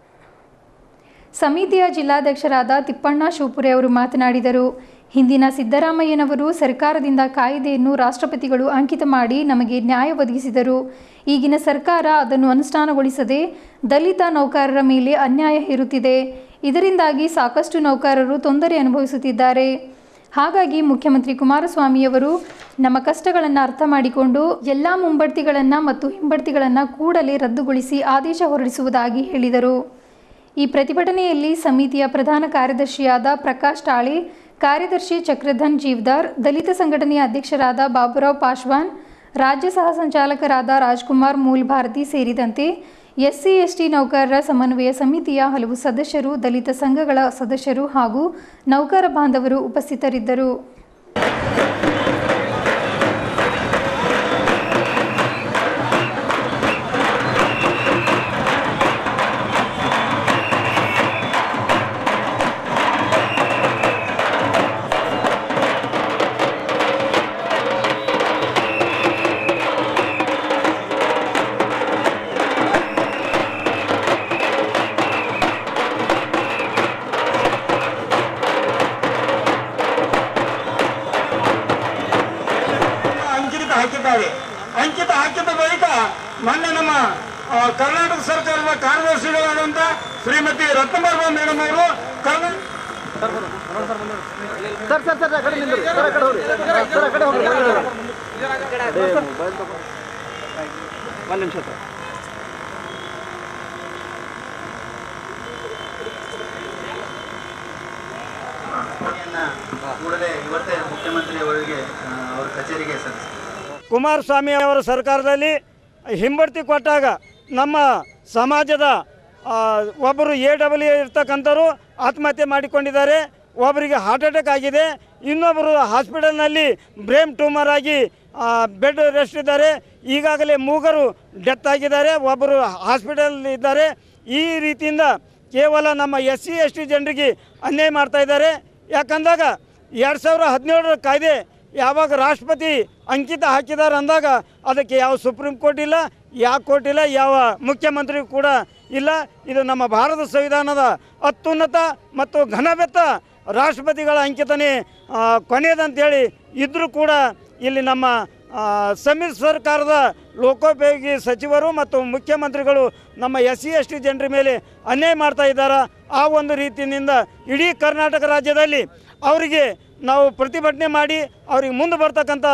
ಸಮಿತಿಯ ಜಿಲ್ಲಾಧ್ಯಕ್ಷರಾದ ತಿಪ್ಪಣ್ಣ ಶಿವಪುರೆ ಅವರು ಮಾತನಾಡಿದರು. ಹಿಂದಿನ ಸಿದ್ದರಾಮಯ್ಯನವರು ಸರ್ಕಾರದಿಂದ ಕಾಯ್ದೆಯನ್ನು ರಾಷ್ಟ್ರಪತಿಗಳು ಅಂಕಿತ ಮಾಡಿ ನಮಗೆ ನ್ಯಾಯ ಒದಗಿಸಿದರು. ಈಗಿನ ಸರ್ಕಾರ ಅದನ್ನು ಅನುಷ್ಠಾನಗೊಳಿಸದೆ ದಲಿತ ನೌಕರರ ಮೇಲೆ ಅನ್ಯಾಯ ಹೇರುತ್ತಿದೆ. ಇದರಿಂದಾಗಿ ಸಾಕಷ್ಟು ನೌಕರರು ತೊಂದರೆ ಅನುಭವಿಸುತ್ತಿದ್ದಾರೆ. ಹಾಗಾಗಿ ಮುಖ್ಯಮಂತ್ರಿ ಕುಮಾರಸ್ವಾಮಿಯವರು ನಮ್ಮ ಕಷ್ಟಗಳನ್ನು ಅರ್ಥ ಮಾಡಿಕೊಂಡು ಎಲ್ಲ ಮುಂಬಡ್ತಿಗಳನ್ನು ಮತ್ತು ಹಿಂಬಡ್ತಿಗಳನ್ನು ಕೂಡಲೇ ರದ್ದುಗೊಳಿಸಿ ಆದೇಶ ಹೊರಡಿಸುವುದಾಗಿ ಹೇಳಿದರು. ಈ ಪ್ರತಿಭಟನೆಯಲ್ಲಿ ಸಮಿತಿಯ ಪ್ರಧಾನ ಕಾರ್ಯದರ್ಶಿಯಾದ ಪ್ರಕಾಶ್ ಟಾಳೆ, ಕಾರ್ಯದರ್ಶಿ ಚಕ್ರಧನ್ ಜೀವದಾರ್, ದಲಿತ ಸಂಘಟನೆಯ ಅಧ್ಯಕ್ಷರಾದ ಬಾಬುರಾವ್ ಪಾಶ್ವಾನ್, ರಾಜ್ಯ ಸಹ ಸಂಚಾಲಕರಾದ ರಾಜ್ಕುಮಾರ್ ಮೂಲ್ಭಾರತಿ ಸೇರಿದಂತೆ ಎಸ್ಸಿ ಎಸ್ಟಿ ನೌಕರರ ಸಮನ್ವಯ ಸಮಿತಿಯ ಹಲವು ಸದಸ್ಯರು, ದಲಿತ ಸಂಘಗಳ ಸದಸ್ಯರು ಹಾಗೂ ನೌಕರ ಬಾಂಧವರು ಉಪಸ್ಥಿತರಿದ್ದರು. ಅಂಕಿತ ಹಾಕಿದ ಬಳಿಕ ಮೊನ್ನೆ ನಮ್ಮ ಕರ್ನಾಟಕ ಸರ್ಕಾರದ ಕಾರ್ಯದರ್ಶಿಗಳಾದಂಥ ಶ್ರೀಮತಿ ರತ್ನಬರ್ಮ ಮೇಡಮ್ ಅವರು ಒಂದು ನಿಮಿಷ ಕೂಡಲೇ ಇವತ್ತೇ ಮುಖ್ಯಮಂತ್ರಿ ಅವರಿಗೆ ಅವರ ಕಚೇರಿಗೆ ಸಲ್ಲಿಸಿ ಕುಮಾರಸ್ವಾಮಿ ಅವರ ಸರ್ಕಾರದಲ್ಲಿ ಹಿಂಬಡ್ತಿ ಕೊಟ್ಟಾಗ ನಮ್ಮ ಸಮಾಜದ ಒಬ್ಬರು ಎ ಡಬ್ಲ್ಯೂ ಇರ್ತಕ್ಕಂಥವ್ರು ಆತ್ಮಹತ್ಯೆ ಮಾಡಿಕೊಂಡಿದ್ದಾರೆ. ಒಬ್ಬರಿಗೆ ಹಾರ್ಟ್ ಅಟ್ಯಾಕ್ ಆಗಿದೆ. ಇನ್ನೊಬ್ಬರು ಹಾಸ್ಪಿಟಲ್ನಲ್ಲಿ ಬ್ರೇನ್ ಟ್ಯೂಮರ್ ಆಗಿ ಬೆಡ್ ರೆಸ್ಟ್ ಇದ್ದಾರೆ. ಈಗಾಗಲೇ ಮೂಗರು ಡೆತ್ ಆಗಿದ್ದಾರೆ. ಒಬ್ಬರು ಹಾಸ್ಪಿಟಲ್ ಇದ್ದಾರೆ. ಈ ರೀತಿಯಿಂದ ಕೇವಲ ನಮ್ಮ ಎಸ್ ಸಿ ಎಸ್ ಟಿ ಜನರಿಗೆ ಅನ್ಯಾಯ ಮಾಡ್ತಾ ಇದ್ದಾರೆ. ಯಾಕಂದಾಗ ಎರಡು ಸಾವಿರ ಹದಿನೇಳರ ಕಾಯ್ದೆ ಯಾವಾಗ ರಾಷ್ಟ್ರಪತಿ ಅಂಕಿತ ಹಾಕಿದ್ದಾರೆ ಅಂದಾಗ ಅದಕ್ಕೆ ಯಾವ ಸುಪ್ರೀಂ ಕೋರ್ಟ್ ಇಲ್ಲ, ಯಾವ ಕೋರ್ಟ್ ಇಲ್ಲ, ಯಾವ ಮುಖ್ಯಮಂತ್ರಿ ಕೂಡ ಇಲ್ಲ. ಇದು ನಮ್ಮ ಭಾರತ ಸಂವಿಧಾನದ ಅತ್ಯುನ್ನತ ಮತ್ತು ಘನವೆತ್ತ ರಾಷ್ಟ್ರಪತಿಗಳ ಅಂಕಿತನೇ ಕೊನೆಯದಂತೇಳಿ ಇದ್ದರೂ ಕೂಡ ಇಲ್ಲಿ ನಮ್ಮ ಸಮ್ಮಿಶ್ರ ಸರ್ಕಾರದ ಲೋಕೋಪಯೋಗಿ ಸಚಿವರು ಮತ್ತು ಮುಖ್ಯಮಂತ್ರಿಗಳು ನಮ್ಮ ಎಸ್ ಸಿ ಎಸ್ ಟಿ ಜನರ ಮೇಲೆ ಅನ್ಯಾಯ ಮಾಡ್ತಾ ಇದ್ದಾರೆ. ಆ ಒಂದು ರೀತಿಯಿಂದ ಇಡೀ ಕರ್ನಾಟಕ ರಾಜ್ಯದಲ್ಲಿ ಅವರಿಗೆ ನಾವು ಪ್ರತಿಭಟನೆ ಮಾಡಿ ಅವ್ರಿಗೆ ಮುಂದೆ ಬರ್ತಕ್ಕಂಥ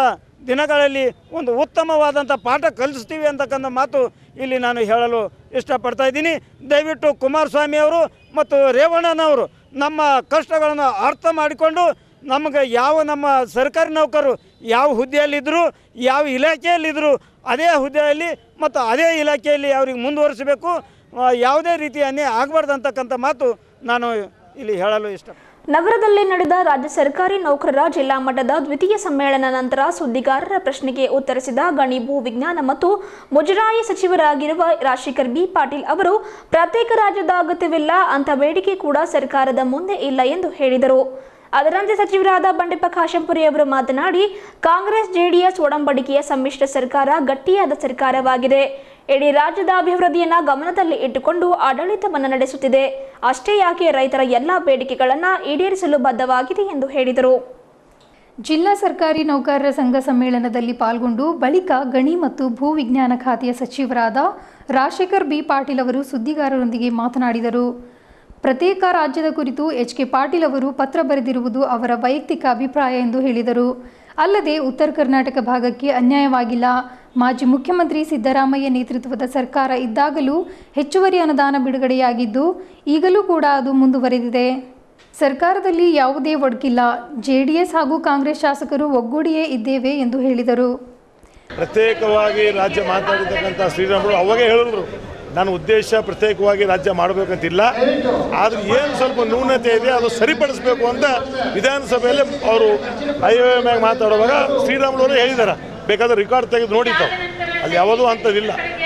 ದಿನಗಳಲ್ಲಿ ಒಂದು ಉತ್ತಮವಾದಂಥ ಪಾಠ ಕಲಿಸ್ತೀವಿ ಅಂತಕ್ಕಂಥ ಮಾತು ಇಲ್ಲಿ ನಾನು ಹೇಳಲು ಇಷ್ಟಪಡ್ತಾ ಇದ್ದೀನಿ. ದಯವಿಟ್ಟು ಕುಮಾರಸ್ವಾಮಿ ಅವರು ಮತ್ತು ರೇವಣ್ಣನವರು ನಮ್ಮ ಕಷ್ಟಗಳನ್ನು ಅರ್ಥ ಮಾಡಿಕೊಂಡು ನಮಗೆ ಯಾವ ನಮ್ಮ ಸರ್ಕಾರಿ ನೌಕರರು ಯಾವ ಹುದ್ದೆಯಲ್ಲಿದ್ದರು, ಯಾವ ಇಲಾಖೆಯಲ್ಲಿದ್ದರು, ಅದೇ ಹುದ್ದೆಯಲ್ಲಿ ಮತ್ತು ಅದೇ ಇಲಾಖೆಯಲ್ಲಿ ಅವ್ರಿಗೆ ಮುಂದುವರಿಸಬೇಕು. ಯಾವುದೇ ರೀತಿ ಅನ್ಯಾಯ ಆಗಬಾರ್ದು ಅಂತಕ್ಕಂಥ ಮಾತು ನಾನು ಇಲ್ಲಿ ಹೇಳಲು ಇಷ್ಟ. ನಗರದಲ್ಲಿ ನಡೆದ ರಾಜ್ಯ ಸರ್ಕಾರಿ ನೌಕರರ ಜಿಲ್ಲಾ ಮಟ್ಟದ ದ್ವಿತೀಯ ಸಮ್ಮೇಳನ ನಂತರ ಸುದ್ದಿಗಾರರ ಪ್ರಶ್ನೆಗೆ ಉತ್ತರಿಸಿದ ಗಣಿ ಭೂ ವಿಜ್ಞಾನ ಮತ್ತು ಮುಜರಾಯಿ ಸಚಿವರಾಗಿರುವ ರಾಜಶೇಖರ್ ಬಿ ಪಾಟೀಲ್ ಅವರು ಪ್ರತ್ಯೇಕ ರಾಜ್ಯದ ಅಗತ್ಯವಿಲ್ಲ ಅಂತ ಬೇಡಿಕೆ ಕೂಡ ಸರ್ಕಾರದ ಮುಂದೆ ಇಲ್ಲ ಎಂದು ಹೇಳಿದರು. ಅದರಂತೆ ಸಚಿವರಾದ ಬಂಡೆಪ್ಪ ಖಾಶೆಂಪುರಿ ಅವರು ಮಾತನಾಡಿ, ಕಾಂಗ್ರೆಸ್ ಜೆಡಿಎಸ್ ಒಡಂಬಡಿಕೆಯ ಸಮ್ಮಿಶ್ರ ಸರ್ಕಾರ ಗಟ್ಟಿಯಾದ ಸರ್ಕಾರವಾಗಿದೆ. ಇಡೀ ರಾಜ್ಯದ ಅಭಿವೃದ್ಧಿಯನ್ನು ಗಮನದಲ್ಲಿ ಇಟ್ಟುಕೊಂಡು ಆಡಳಿತವನ್ನು ನಡೆಸುತ್ತಿದೆ. ಅಷ್ಟೇ ಯಾಕೆ ರೈತರ ಎಲ್ಲ ಬೇಡಿಕೆಗಳನ್ನು ಈಡೇರಿಸಲು ಬದ್ಧವಾಗಿದೆ ಎಂದು ಹೇಳಿದರು. ಜಿಲ್ಲಾ ಸರ್ಕಾರಿ ನೌಕರರ ಸಂಘ ಸಮ್ಮೇಳನದಲ್ಲಿ ಪಾಲ್ಗೊಂಡು ಬಳಿಕ ಗಣಿ ಮತ್ತು ಭೂ ವಿಜ್ಞಾನ ಖಾತೆಯ ಸಚಿವರಾದ ರಾಜಶೇಖರ್ ಬಿ ಪಾಟೀಲ್ ಅವರು ಸುದ್ದಿಗಾರರೊಂದಿಗೆ ಮಾತನಾಡಿದರು. ಪ್ರತ್ಯೇಕ ರಾಜ್ಯದ ಕುರಿತು ಎಚ್ ಕೆ ಪಾಟೀಲ್ ಅವರು ಪತ್ರ ಬರೆದಿರುವುದು ಅವರ ವೈಯಕ್ತಿಕ ಅಭಿಪ್ರಾಯ ಎಂದು ಹೇಳಿದರು. ಅಲ್ಲದೆ ಉತ್ತರ ಕರ್ನಾಟಕ ಭಾಗಕ್ಕೆ ಅನ್ಯಾಯವಾಗಿಲ್ಲ. ಮಾಜಿ ಮುಖ್ಯಮಂತ್ರಿ ಸಿದ್ದರಾಮಯ್ಯ ನೇತೃತ್ವದ ಸರ್ಕಾರ ಇದ್ದಾಗಲೂ ಹೆಚ್ಚುವರಿ ಅನುದಾನ ಬಿಡುಗಡೆಯಾಗಿದ್ದು ಈಗಲೂ ಕೂಡ ಅದು ಮುಂದುವರೆದಿದೆ. ಸರ್ಕಾರದಲ್ಲಿ ಯಾವುದೇ ಒಡಕಿಲ್ಲ. ಜೆಡಿಎಸ್ ಹಾಗೂ ಕಾಂಗ್ರೆಸ್ ಶಾಸಕರು ಒಗ್ಗೂಡಿಯೇ ಇದ್ದೇವೆ ಎಂದು ಹೇಳಿದರು. ಪ್ರತ್ಯೇಕವಾಗಿ ರಾಜ್ಯ ಮಾತಾಡಿರ್ತಕ್ಕಂಥ ಶ್ರೀರಾಮುಲು ಅವಾಗೇ ಹೇಳಿದ್ರು, ನನ್ನ ಉದ್ದೇಶ ಪ್ರತ್ಯೇಕವಾಗಿ ರಾಜ್ಯ ಮಾಡಬೇಕಂತಿಲ್ಲ, ಆದರೆ ಏನು ಸ್ವಲ್ಪ ನ್ಯೂನತೆ ಇದೆ ಅದು ಸರಿಪಡಿಸಬೇಕು ಅಂತ ವಿಧಾನಸಭೆಯಲ್ಲಿ ಅವರು ಐ ಒ ಎಮ್ ಆಗಿ ಮಾತಾಡುವಾಗ ಶ್ರೀರಾಮುಲು ಅವರು ಹೇಳಿದ್ದಾರೆ. ಬೇಕಾದ್ರೆ ರೆಕಾರ್ಡ್ ತೆಗೆದು ನೋಡಿತಾವೆ, ಅಲ್ಲಿ ಯಾವುದೂ ಅಂಥದ್ದಿಲ್ಲ.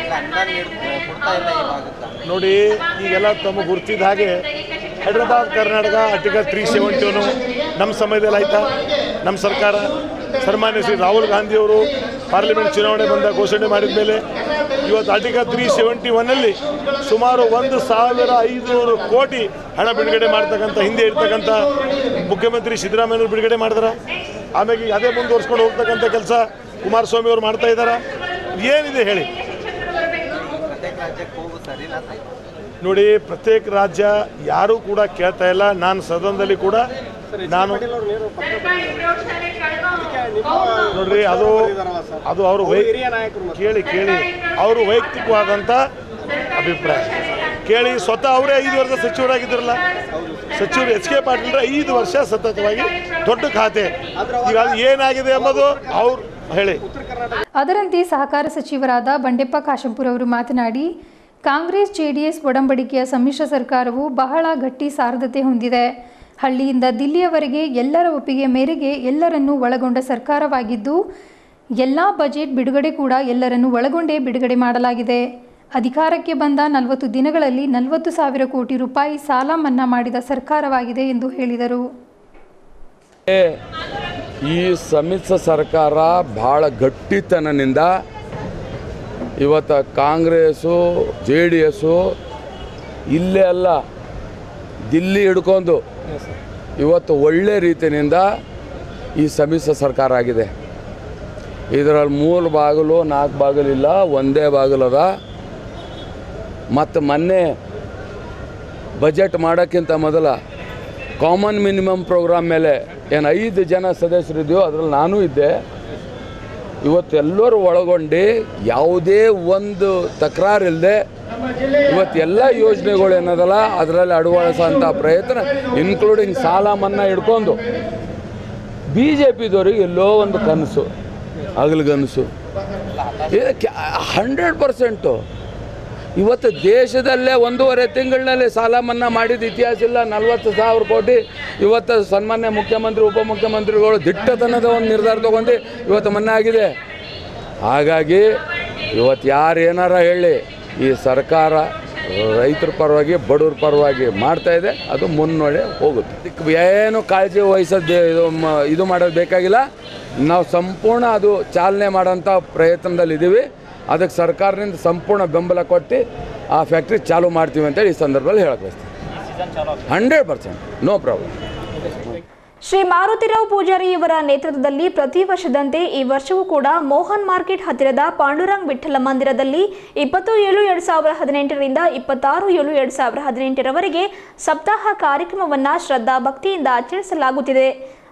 ನೋಡಿ, ಈಗೆಲ್ಲ ತಮಗೆ ಗುರ್ತಿದ್ದ ಹಾಗೆ ಹೈದರಾಬಾದ್ ಕರ್ನಾಟಕ ಆರ್ಟಿಕಲ್ ತ್ರೀ ಸೆವೆಂಟಿನು ನಮ್ಮ ಸಮಯದಲ್ಲಿ ಆಯ್ತಾ. ನಮ್ಮ ಸರ್ಕಾರ ಸನ್ಮಾನ್ಯ ಶ್ರೀ ರಾಹುಲ್ ಗಾಂಧಿಯವರು ಪಾರ್ಲಿಮೆಂಟ್ ಚುನಾವಣೆ ಬಂದ ಘೋಷಣೆ ಮಾಡಿದ ಮೇಲೆ ಇವತ್ತು ಆರ್ಟಿಕಲ್ ತ್ರೀ ಸೆವೆಂಟಿ ಒನ್ನಲ್ಲಿ ಸುಮಾರು ಒಂದು ಸಾವಿರ ಐದುನೂರು ಕೋಟಿ ಹಣ ಬಿಡುಗಡೆ ಮಾಡ್ತಕ್ಕಂಥ ಹಿಂದೆ ಇರ್ತಕ್ಕಂಥ ಮುಖ್ಯಮಂತ್ರಿ ಸಿದ್ದರಾಮಯ್ಯವರು ಬಿಡುಗಡೆ ಮಾಡಿದಾರೆ. ಆಮೇಲೆ ಅದೇ ಮುಂದುವರ್ಸ್ಕೊಂಡು ಹೋಗ್ತಕ್ಕಂಥ ಕೆಲಸ ಕುಮಾರಸ್ವಾಮಿ ಅವರು ಮಾಡ್ತಾ ಇದ್ದಾರೆ. ಏನಿದೆ ಹೇಳಿ ನೋಡಿ, ಪ್ರತ್ಯೇಕ ರಾಜ್ಯ ಯಾರೂ ಕೂಡ ಕೇಳ್ತಾ ಇಲ್ಲ. ನಾನು ಸದನದಲ್ಲಿ ಕೂಡ ನಾನು ನೋಡ್ರಿ, ಅದು ಅದು ಅವರು ಕೇಳಿ ಕೇಳಿ ಅವರು ವೈಯಕ್ತಿಕವಾದಂಥ ಅಭಿಪ್ರಾಯ ಕೇಳಿ. ಸ್ವತಃ ಅವರೇ ಐದು ವರ್ಷ ಸಚಿವರಾಗಿದ್ದಾರಲ್ಲ, ಸಚಿವರು ಎಚ್ ಕೆ ಪಾಟೀಲ್ ಐದು ವರ್ಷ ಸತತವಾಗಿ ದೊಡ್ಡ ಖಾತೆ. ಈಗ ಅದು ಏನಾಗಿದೆ ಎಂಬುದು ಅವ್ರು ಹೇಳಿ. ಅದರಂತೆ ಸಹಕಾರ ಸಚಿವರಾದ ಬಂಡೆಪ್ಪ ಖಾಶೆಂಪುರ ಅವರು ಮಾತನಾಡಿ, ಕಾಂಗ್ರೆಸ್ ಜೆಡಿಎಸ್ ಒಡಂಬಡಿಕೆಯ ಸಮ್ಮಿಶ್ರ ಸರ್ಕಾರವು ಬಹಳ ಗಟ್ಟಿ ಸಾರಥ್ಯತೆ ಹೊಂದಿದೆ. ಹಳ್ಳಿಯಿಂದ ದಿಲ್ಲಿಯವರೆಗೆ ಎಲ್ಲರ ಒಪ್ಪಿಗೆ ಮೇರೆಗೆ ಎಲ್ಲರನ್ನೂ ಒಳಗೊಂಡ ಸರ್ಕಾರವಾಗಿದ್ದು ಎಲ್ಲ ಬಜೆಟ್ ಬಿಡುಗಡೆ ಕೂಡ ಎಲ್ಲರನ್ನೂ ಒಳಗೊಂಡೇ ಬಿಡುಗಡೆ ಮಾಡಲಾಗಿದೆ. ಅಧಿಕಾರಕ್ಕೆ ಬಂದ ನಲವತ್ತು ದಿನಗಳಲ್ಲಿ ನಲವತ್ತು ಸಾವಿರ ಕೋಟಿ ರೂಪಾಯಿ ಸಾಲ ಮನ್ನಾ ಮಾಡಿದ ಸರ್ಕಾರವಾಗಿದೆ ಎಂದು ಹೇಳಿದರು. ಈ ಸಮ್ಮಿಶ್ರ ಸರ್ಕಾರ ಭಾಳ ಗಟ್ಟಿತನದಿಂದ ಇವತ್ತು ಕಾಂಗ್ರೆಸ್ಸು ಜೆ ಡಿ ಎಸ್ಸು ಇಲ್ಲೇ ಅಲ್ಲ ದಿಲ್ಲಿ ಹಿಡ್ಕೊಂಡು ಇವತ್ತು ಒಳ್ಳೆ ರೀತಿಯಿಂದ ಈ ಸಮ್ಮಿಶ್ರ ಸರ್ಕಾರ ಆಗಿದೆ. ಇದರಲ್ಲಿ ಮೂರು ಬಾಗಿಲು ನಾಲ್ಕು ಬಾಗಿಲಿಲ್ಲ, ಒಂದೇ ಬಾಗಿಲದ. ಮತ್ತು ಮೊನ್ನೆ ಬಜೆಟ್ ಮಾಡೋಕ್ಕಿಂತ ಮೊದಲ ಕಾಮನ್ ಮಿನಿಮಮ್ ಪ್ರೋಗ್ರಾಮ್ ಮೇಲೆ ಏನು ಐದು ಜನ ಸದಸ್ಯರಿದ್ದೆಯೋ ಅದರಲ್ಲಿ ನಾನೂ ಇದ್ದೆ. ಇವತ್ತೆಲ್ಲರೂ ಒಳಗೊಂಡು ಯಾವುದೇ ಒಂದು ತಕರಾರಿಲ್ಲದೆ ಇವತ್ತೆಲ್ಲ ಯೋಜನೆಗಳು ಏನದಲ್ಲ ಅದರಲ್ಲಿ ಅಳವಡಿಸೋಂಥ ಪ್ರಯತ್ನ, ಇನ್ಕ್ಲೂಡಿಂಗ್ ಸಾಲ ಮನ್ನಾ ಹಿಡ್ಕೊಂಡು ಬಿ ಜೆ ಪಿದವ್ರಿಗೆ ಎಲ್ಲೋ ಒಂದು ಕನಸು, ಹಗಲುಗನಸು. ಇದಕ್ಕೆ ಹಂಡ್ರೆಡ್ ಪರ್ಸೆಂಟು ಇವತ್ತು ದೇಶದಲ್ಲೇ ಒಂದೂವರೆ ತಿಂಗಳಿನಲ್ಲಿ ಸಾಲ ಮನ್ನಾ ಮಾಡಿದ ಇತಿಹಾಸ ಇಲ್ಲ. ನಲ್ವತ್ತು ಸಾವಿರ ಕೋಟಿ ಇವತ್ತು ಸನ್ಮಾನ್ಯ ಮುಖ್ಯಮಂತ್ರಿ ಉಪಮುಖ್ಯಮಂತ್ರಿಗಳು ದಿಟ್ಟತನದ ಒಂದು ನಿರ್ಧಾರ ತೊಗೊಂಡು ಇವತ್ತು ಮನ್ನಾ ಆಗಿದೆ. ಹಾಗಾಗಿ ಇವತ್ತು ಯಾರು ಏನಾರ ಹೇಳಿ ಈ ಸರ್ಕಾರ ರೈತರ ಪರವಾಗಿ ಬಡವ್ರ ಪರವಾಗಿ ಮಾಡ್ತಾಯಿದೆ, ಅದು ಮುನ್ನಡೆ ಹೋಗುತ್ತೆ. ಏನು ಕಾಳಜಿ ವಹಿಸೋದು ಇದು ಇದು ಮಾಡೋದು ಬೇಕಾಗಿಲ್ಲ. ನಾವು ಸಂಪೂರ್ಣ ಅದು ಚಾಲನೆ ಮಾಡೋಂಥ ಪ್ರಯತ್ನದಲ್ಲಿದ್ದೀವಿ. ಅದಕ್ಕೆ ಸರ್ಕಾರದಿಂದ ಸಂಪೂರ್ಣ ಬೆಂಬಲ ಕೊಟ್ಟು ಆ ಫ್ಯಾಕ್ಟ್ರಿ ಚಾಲೂ ಮಾಡ್ತೀವಿ ಅಂತೇಳಿ ಈ ಸಂದರ್ಭದಲ್ಲಿ ಹೇಳಕ್ಕೆ ಬಯಸ್ತೀನಿ. Hundred percent no problem. Shri Marutirao Pujari ಇವರ ನೇತೃತ್ವದಲ್ಲಿ ಪ್ರತಿ ವರ್ಷದಂತೆ ಈ ವರ್ಷವೂ ಕೂಡ ಮೋಹನ್ ಮಾರ್ಕೆಟ್ ಹತ್ತಿರದ ಪಾಂಡುರಂಗ್ ವಿಠ್ಠಲ ಮಂದಿರದಲ್ಲಿ ಇಪ್ಪತ್ತು ಏಳು ಎರಡು ಸಾವಿರ ಹದಿನೆಂಟರಿಂದ ಇಪ್ಪತ್ತಾರು ಏಳು ಎರಡು ಸಾವಿರ ಹದಿನೆಂಟರವರೆಗೆ ಸಪ್ತಾಹ ಕಾರ್ಯಕ್ರಮವನ್ನು ಶ್ರದ್ಧಾ ಭಕ್ತಿಯಿಂದ ಆಚರಿಸಲಾಗುತ್ತಿದೆ.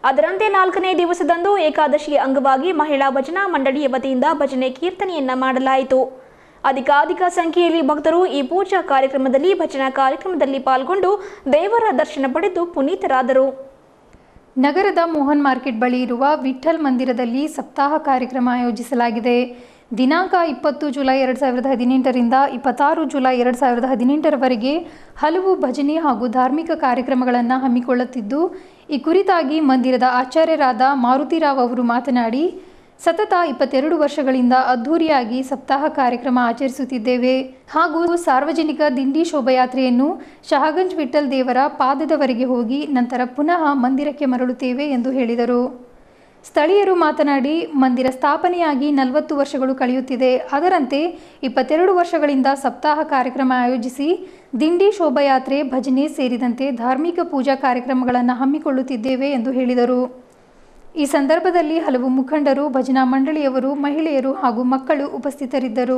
ಅದರಂತೆ ನಾಲ್ಕನೇ ದಿವಸದಂದು ಏಕಾದಶಿಯ ಅಂಗವಾಗಿ ಮಹಿಳಾ ಭಜನಾ ಮಂಡಳಿಯ ವತಿಯಿಂದ ಭಜನೆ ಕೀರ್ತನೆಯನ್ನ ಮಾಡಲಾಯಿತು. ಅಧಿಕಾಧಿಕ ಸಂಖ್ಯೆಯಲ್ಲಿ ಭಕ್ತರು ಈ ಪೂಜಾ ಕಾರ್ಯಕ್ರಮದಲ್ಲಿ ಭಜನಾ ಕಾರ್ಯಕ್ರಮದಲ್ಲಿ ಪಾಲ್ಗೊಂಡು ದೇವರ ದರ್ಶನ ಪಡೆದು ಪುನೀತರಾದರು. ನಗರದ ಮೋಹನ್ ಮಾರ್ಕೆಟ್ ಬಳಿ ಇರುವ ವಿಠ್ಠಲ್ ಮಂದಿರದಲ್ಲಿ ಸಪ್ತಾಹ ಕಾರ್ಯಕ್ರಮ ಆಯೋಜಿಸಲಾಗಿದೆ. ದಿನಾಂಕ ಇಪ್ಪತ್ತು ಜುಲೈ ಎರಡು ಸಾವಿರದ ಹದಿನೆಂಟರಿಂದ ಇಪ್ಪತ್ತಾರು ಜುಲೈ ಎರಡು ಸಾವಿರದ ಹದಿನೆಂಟರವರೆಗೆ ಹಲವು ಭಜನೆ ಹಾಗೂ ಧಾರ್ಮಿಕ ಕಾರ್ಯಕ್ರಮಗಳನ್ನು ಹಮ್ಮಿಕೊಳ್ಳುತ್ತಿದ್ದು, ಈ ಕುರಿತಾಗಿ ಮಂದಿರದ ಆಚಾರ್ಯರಾದ ಮಾರುತಿರಾವ್ ಅವರು ಮಾತನಾಡಿ, ಸತತ ಇಪ್ಪತ್ತೆರಡು ವರ್ಷಗಳಿಂದ ಅದ್ಧೂರಿಯಾಗಿ ಸಪ್ತಾಹ ಕಾರ್ಯಕ್ರಮ ಆಚರಿಸುತ್ತಿದ್ದೇವೆ ಹಾಗೂ ಸಾರ್ವಜನಿಕ ದಿಂಡಿ ಶೋಭಾಯಾತ್ರೆಯನ್ನು ಶಹಾಗಂಜ್ ವಿಠ್ಠಲ್ ದೇವರ ಪಾದದವರೆಗೆ ಹೋಗಿ ನಂತರ ಪುನಃ ಮಂದಿರಕ್ಕೆ ಮರಳುತ್ತೇವೆ ಎಂದು ಹೇಳಿದರು. ಸ್ಥಳೀಯರು ಮಾತನಾಡಿ, ಮಂದಿರ ಸ್ಥಾಪನೆಯಾಗಿ ನಲವತ್ತು ವರ್ಷಗಳು ಕಳೆಯುತ್ತಿದೆ. ಅದರಂತೆ ಇಪ್ಪತ್ತೆರಡು ವರ್ಷಗಳಿಂದ ಸಪ್ತಾಹ ಕಾರ್ಯಕ್ರಮ ಆಯೋಜಿಸಿ ದಿಂಡಿ ಶೋಭಾಯಾತ್ರೆ, ಭಜನೆ ಸೇರಿದಂತೆ ಧಾರ್ಮಿಕ ಪೂಜಾ ಕಾರ್ಯಕ್ರಮಗಳನ್ನು ಹಮ್ಮಿಕೊಳ್ಳುತ್ತಿದ್ದೇವೆ ಎಂದು ಹೇಳಿದರು. ಈ ಸಂದರ್ಭದಲ್ಲಿ ಹಲವು ಮುಖಂಡರು, ಭಜನಾ ಮಂಡಳಿಯವರು, ಮಹಿಳೆಯರು ಹಾಗೂ ಮಕ್ಕಳು ಉಪಸ್ಥಿತರಿದ್ದರು.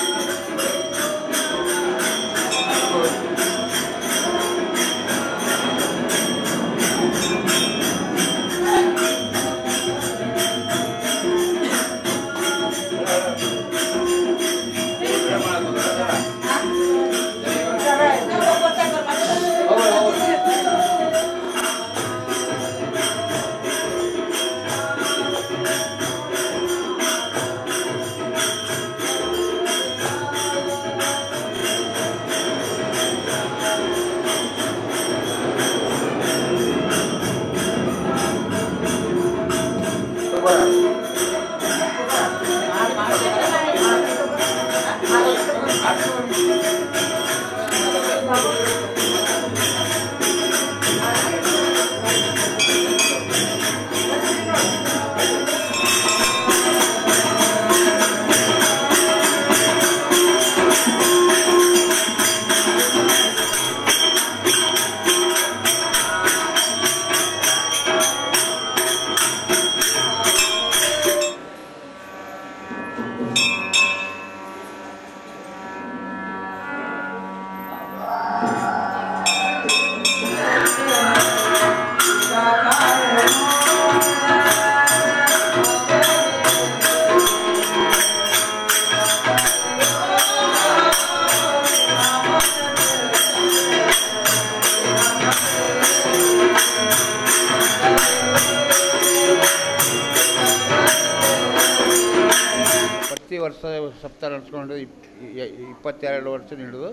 ಪ್ರತಿ ವರ್ಷ ಸಪ್ತಾಹ ನಡೆಸ್ಕೊಂಡು ಇಪ್ಪತ್ತೆರಡು ವರ್ಷ ಹಿಡಿದು